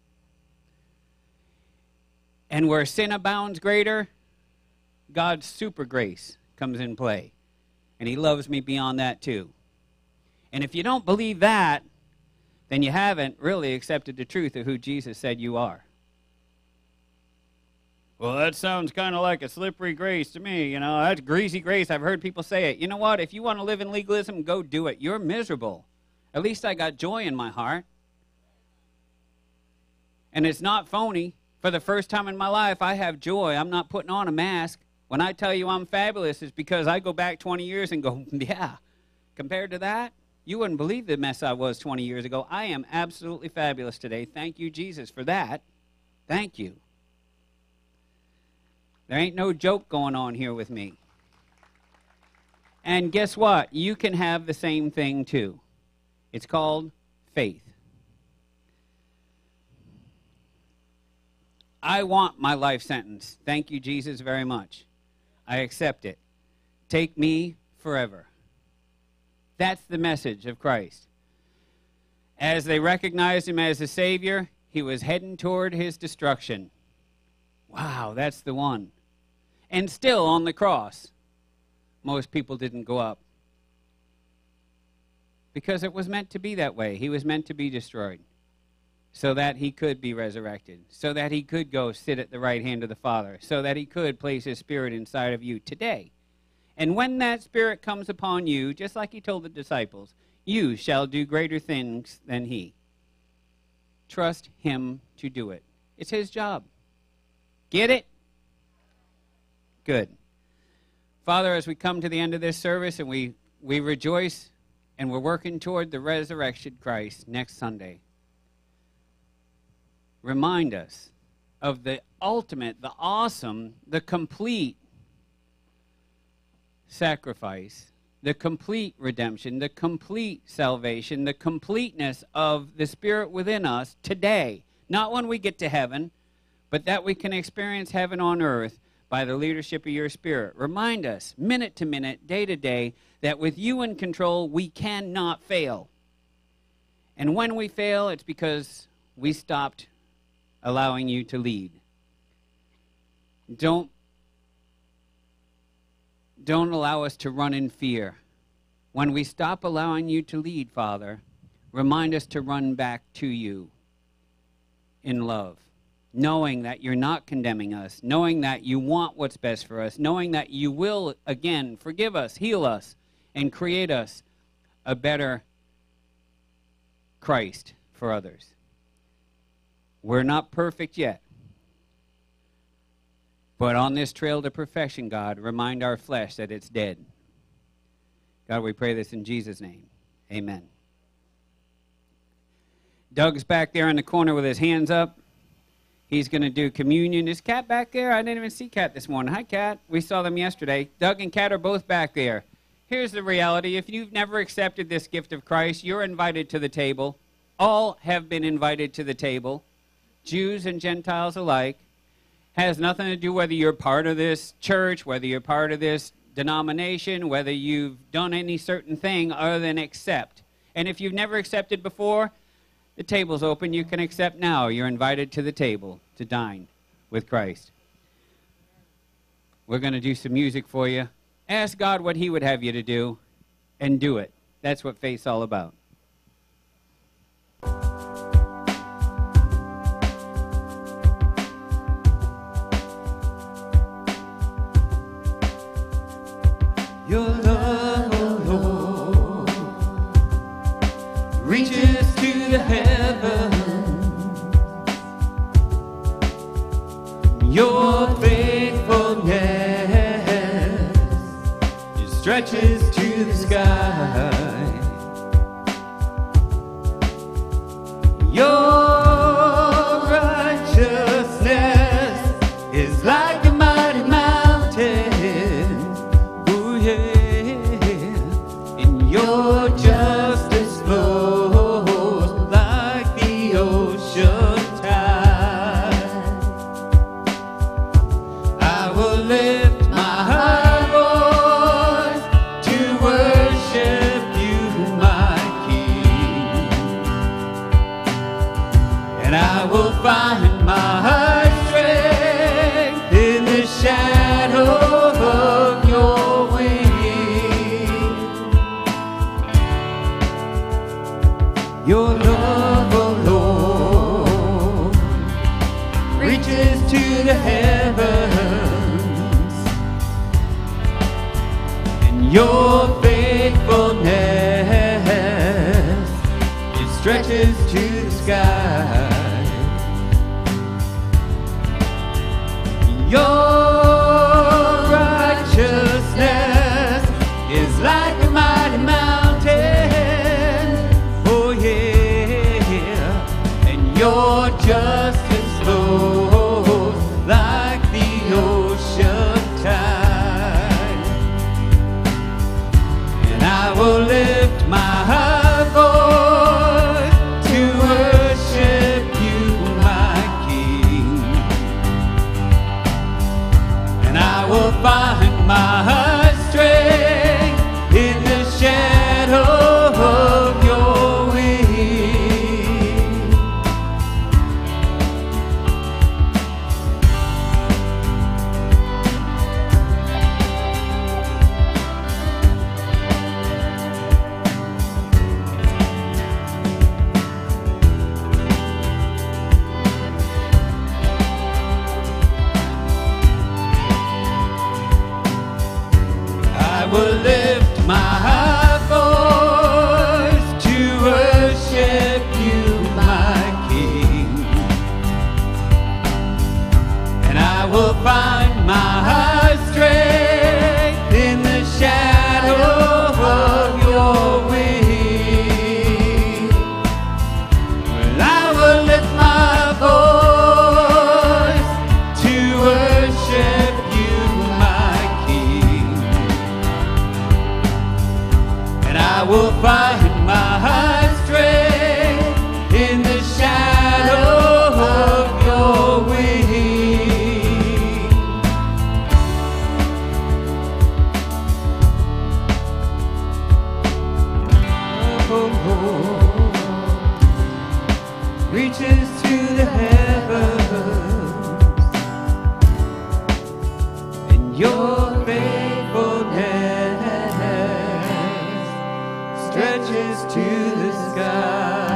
And where sin abounds greater, God's super grace comes in play. And he loves me beyond that too. And if you don't believe that, then you haven't really accepted the truth of who Jesus said you are. Well, that sounds kind of like a slippery grace to me. You know, that's greasy grace. I've heard people say it. You know what? If you want to live in legalism, go do it. You're miserable. At least I got joy in my heart. And it's not phony. For the first time in my life, I have joy. I'm not putting on a mask. When I tell you I'm fabulous, it's because I go back twenty years and go, yeah, compared to that, you wouldn't believe the mess I was twenty years ago. I am absolutely fabulous today. Thank you, Jesus, for that. Thank you. There ain't no joke going on here with me. And guess what? You can have the same thing too. It's called faith. I want my life sentence. Thank you, Jesus, very much. I accept it. Take me forever. That's the message of Christ. As they recognized him as the Savior, he was heading toward his destruction. Wow, that's the one. And still on the cross, most people didn't go up. Because it was meant to be that way. He was meant to be destroyed. So that he could be resurrected. So that he could go sit at the right hand of the Father. So that he could place his Spirit inside of you today. And when that Spirit comes upon you, just like he told the disciples, you shall do greater things than he. Trust him to do it. It's his job. Get it? Good. Father, as we come to the end of this service and we, we rejoice and we're working toward the resurrection Christ next Sunday, remind us of the ultimate, the awesome, the complete sacrifice, the complete redemption, the complete salvation, the completeness of the Spirit within us today. Not when we get to heaven, but that we can experience heaven on earth by the leadership of your Spirit. Remind us, minute to minute, day to day, that with you in control, we cannot fail. And when we fail, it's because we stopped allowing you to lead. Don't, don't allow us to run in fear. When we stop allowing you to lead, Father, remind us to run back to you in love, knowing that you're not condemning us, knowing that you want what's best for us, knowing that you will, again, forgive us, heal us, and create us a better Christ for others. We're not perfect yet. But on this trail to perfection, God, remind our flesh that it's dead. God, we pray this in Jesus' name. Amen. Doug's back there in the corner with his hands up. He's going to do communion. Is Kat back there? I didn't even see Kat this morning. Hi, Kat. We saw them yesterday. Doug and Kat are both back there. Here's the reality. If you've never accepted this gift of Christ, you're invited to the table. All have been invited to the table, Jews and Gentiles alike. Has nothing to do whether you're part of this church, whether you're part of this denomination, whether you've done any certain thing other than accept. And if you've never accepted before, the table's open. You can accept now. You're invited to the table to dine with Christ. We're going to do some music for you. Ask God what he would have you to do, and do it. That's what faith's all about. Your love, oh Lord, reaches to the heavens. Your faithfulness, it stretches to the sky. Your righteousness is like a mighty mountain. Your justice flows like the ocean tide. I will lift my high voice to worship you, my King. And I will find my strength in the shadow of your wings. Your love, oh Lord, reaches to the heavens, and your faithfulness, it stretches to the sky. Your righteousness is like a mighty mountain. Your justice flows like the ocean reaches to the heavens, and your faithfulness stretches to the sky.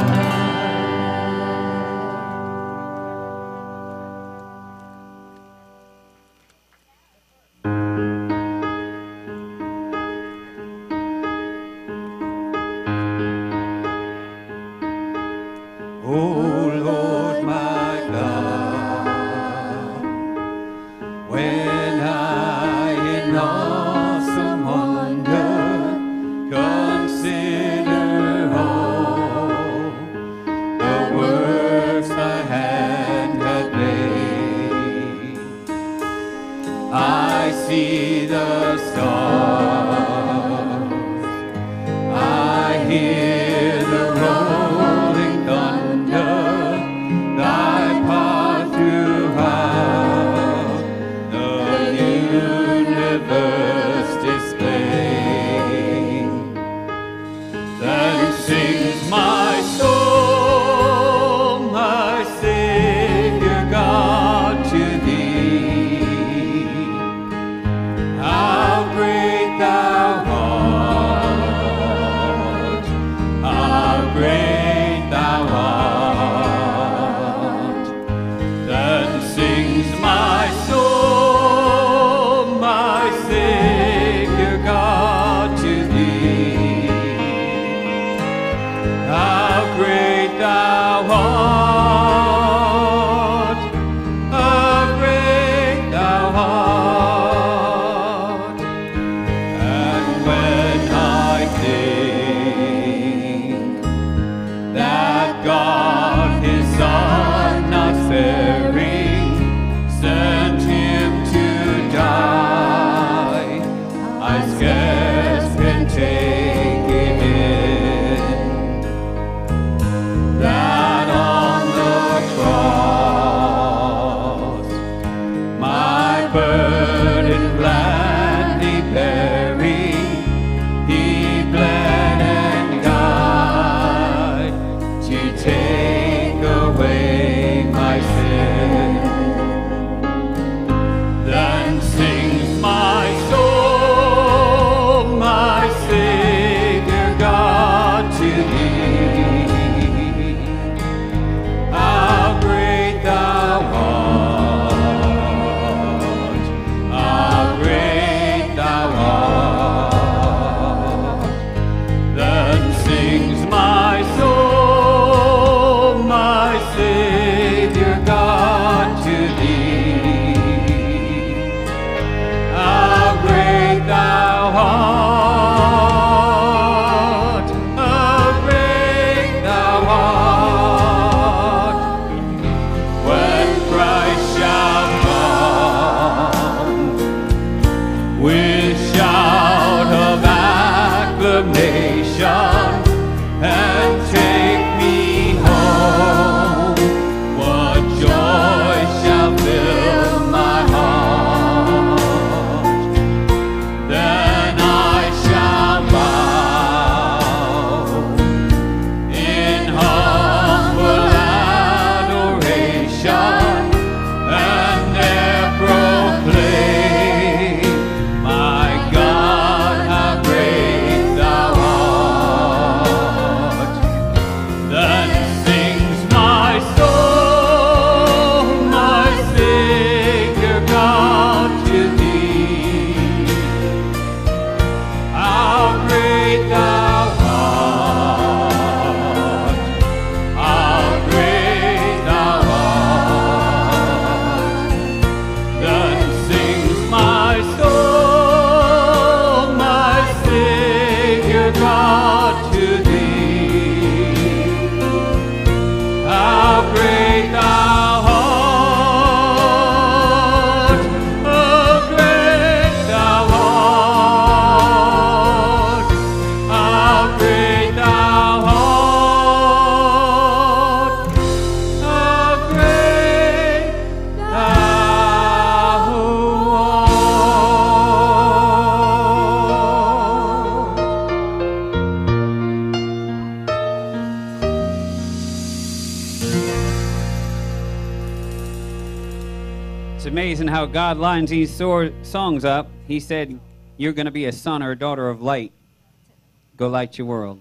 It's amazing how God lines these sor- songs up. He said, you're going to be a son or a daughter of light. Go light your world.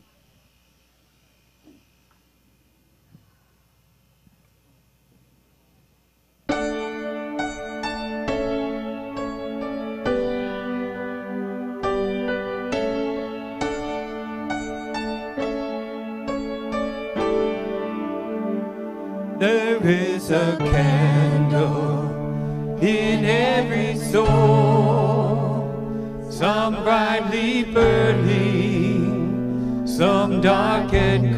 There is a candle in every soul, some brightly burning, some dark and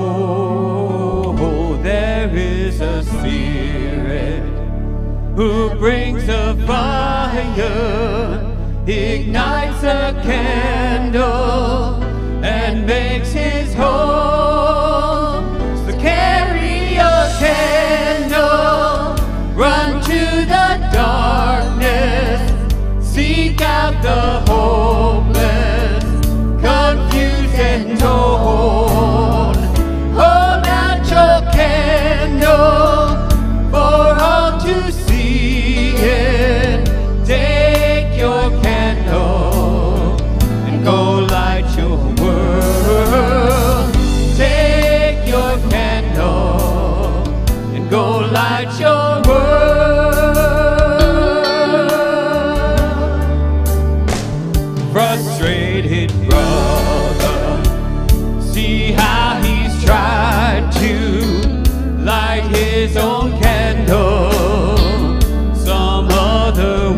cold. There is a spirit who brings a fire, ignites a candle, and makes his home. So carry your candle, run to the darkness, seek out the hopeless, confused and torn. Hold out your candle for all to see it. Take your candle and go light your world. Take your candle and go light your world. Frustrated brother, see how he's tried to light his own candle some other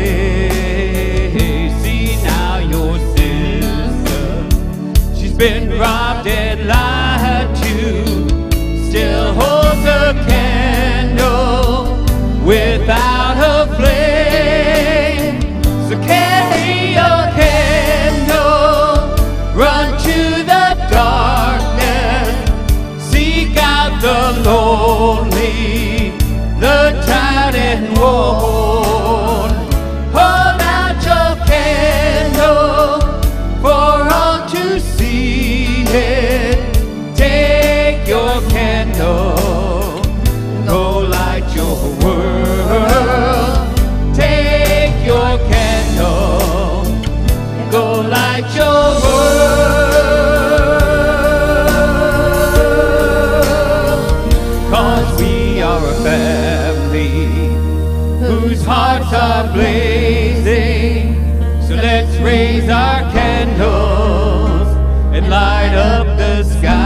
way. See now your sister, she's been robbed and lied to, still holds a candle without a flame. So carry your candle, run to the darkness, seek out the lonely, the tired and worn. Hold out your candle for all to see it. Take your candle, go light your world. Take your candle, go light your world. Cause we are a family whose hearts are blazing. So let's raise our candles and light up the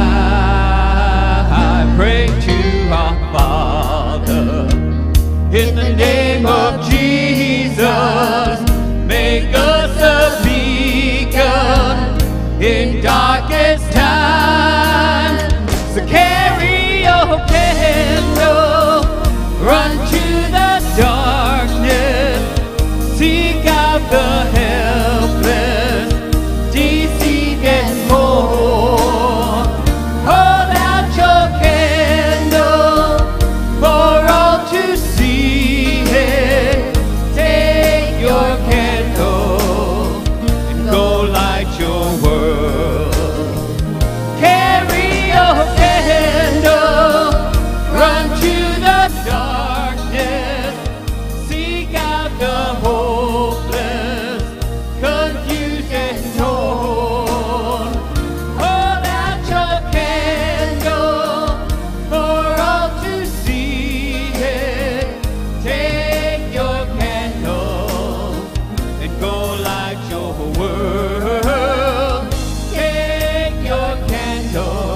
sky. Pray to our Father in the name of Jesus. Make us a beacon in darkest times. So carry your candle, run to the darkness, seek out the helpless, deceived and poor. Hold out your candle for all to see it. Take your candle and go light your world. Carry your candle, run to the darkness, seek out the hopeless, confused and torn. Hold out your candle for all to see it. Take your candle and go light your world. Take your candle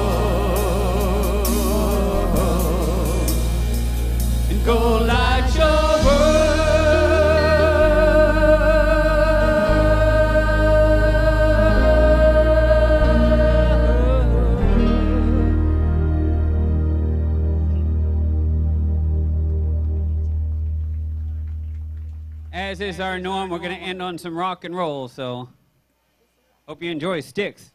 and go light your As is our norm, we're going to end on some rock and roll, so hope you enjoy Sticks.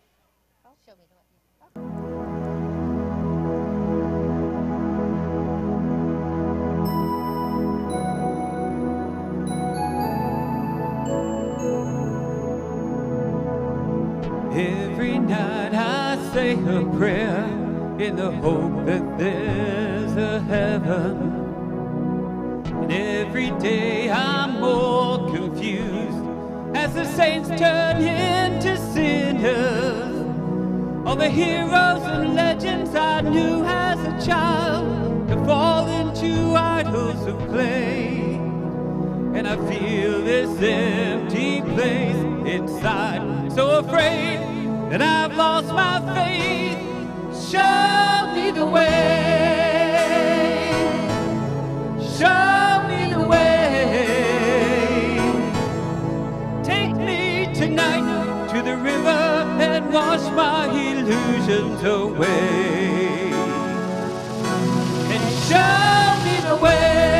Every night I say a prayer in the hope that there's a heaven. And And every day I'm more confused as the saints turn into sinners. All the heroes and legends I knew as a child have fallen into idols of clay. And I feel this empty place inside, so afraid that I've lost my faith. Show me the way. Show me the way. Take me tonight to the river and wash my illusions away. And show me the way.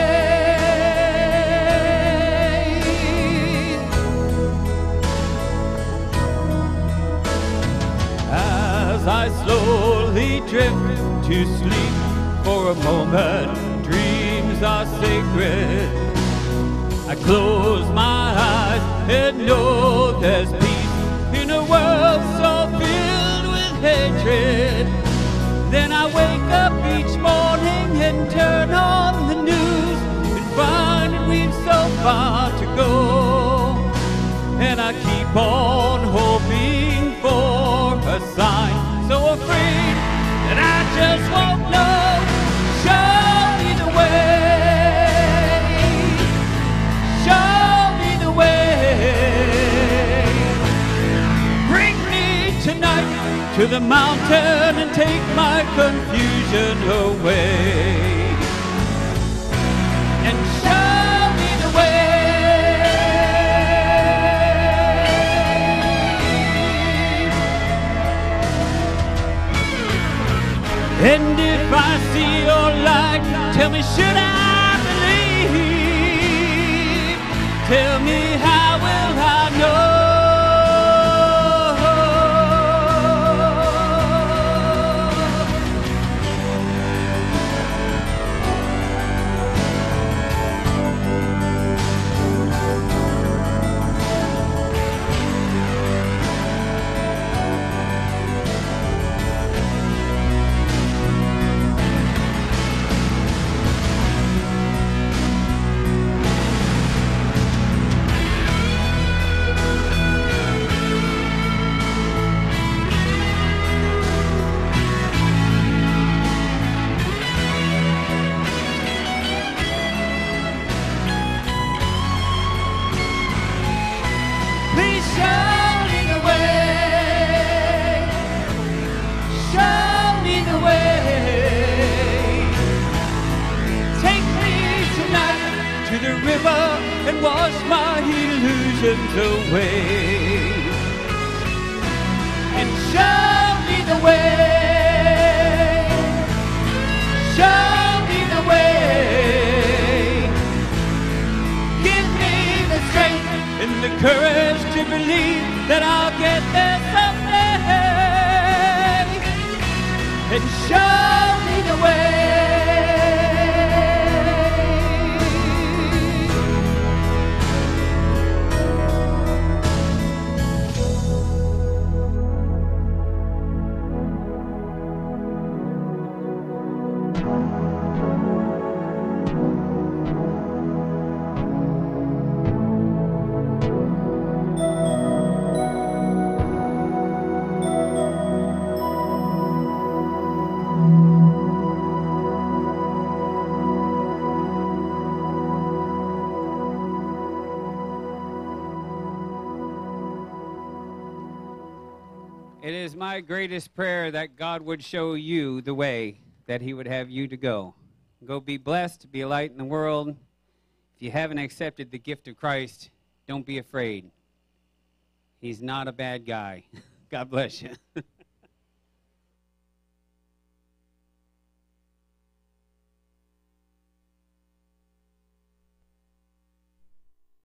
As I slowly drift to sleep for a moment, dreams are sacred. I close my eyes and know there's peace in a world so filled with hatred. Then I wake up each morning and turn on the news and find that we've so far to go. And I keep on hoping for a sign, so afraid that I just won't know. Show me the way. Show me the way. Bring me tonight to the mountain and take my confusion away. And show me the way. And if I see your light, tell me, should I believe? Tell me, how will I know? And wash my illusions away. And show me the way. Show me the way. Give me the strength and the courage to believe that I'll get there someday. And show me the way. It is my greatest prayer that God would show you the way that he would have you to go. Go be blessed, be a light in the world. If you haven't accepted the gift of Christ, don't be afraid. He's not a bad guy. God bless you.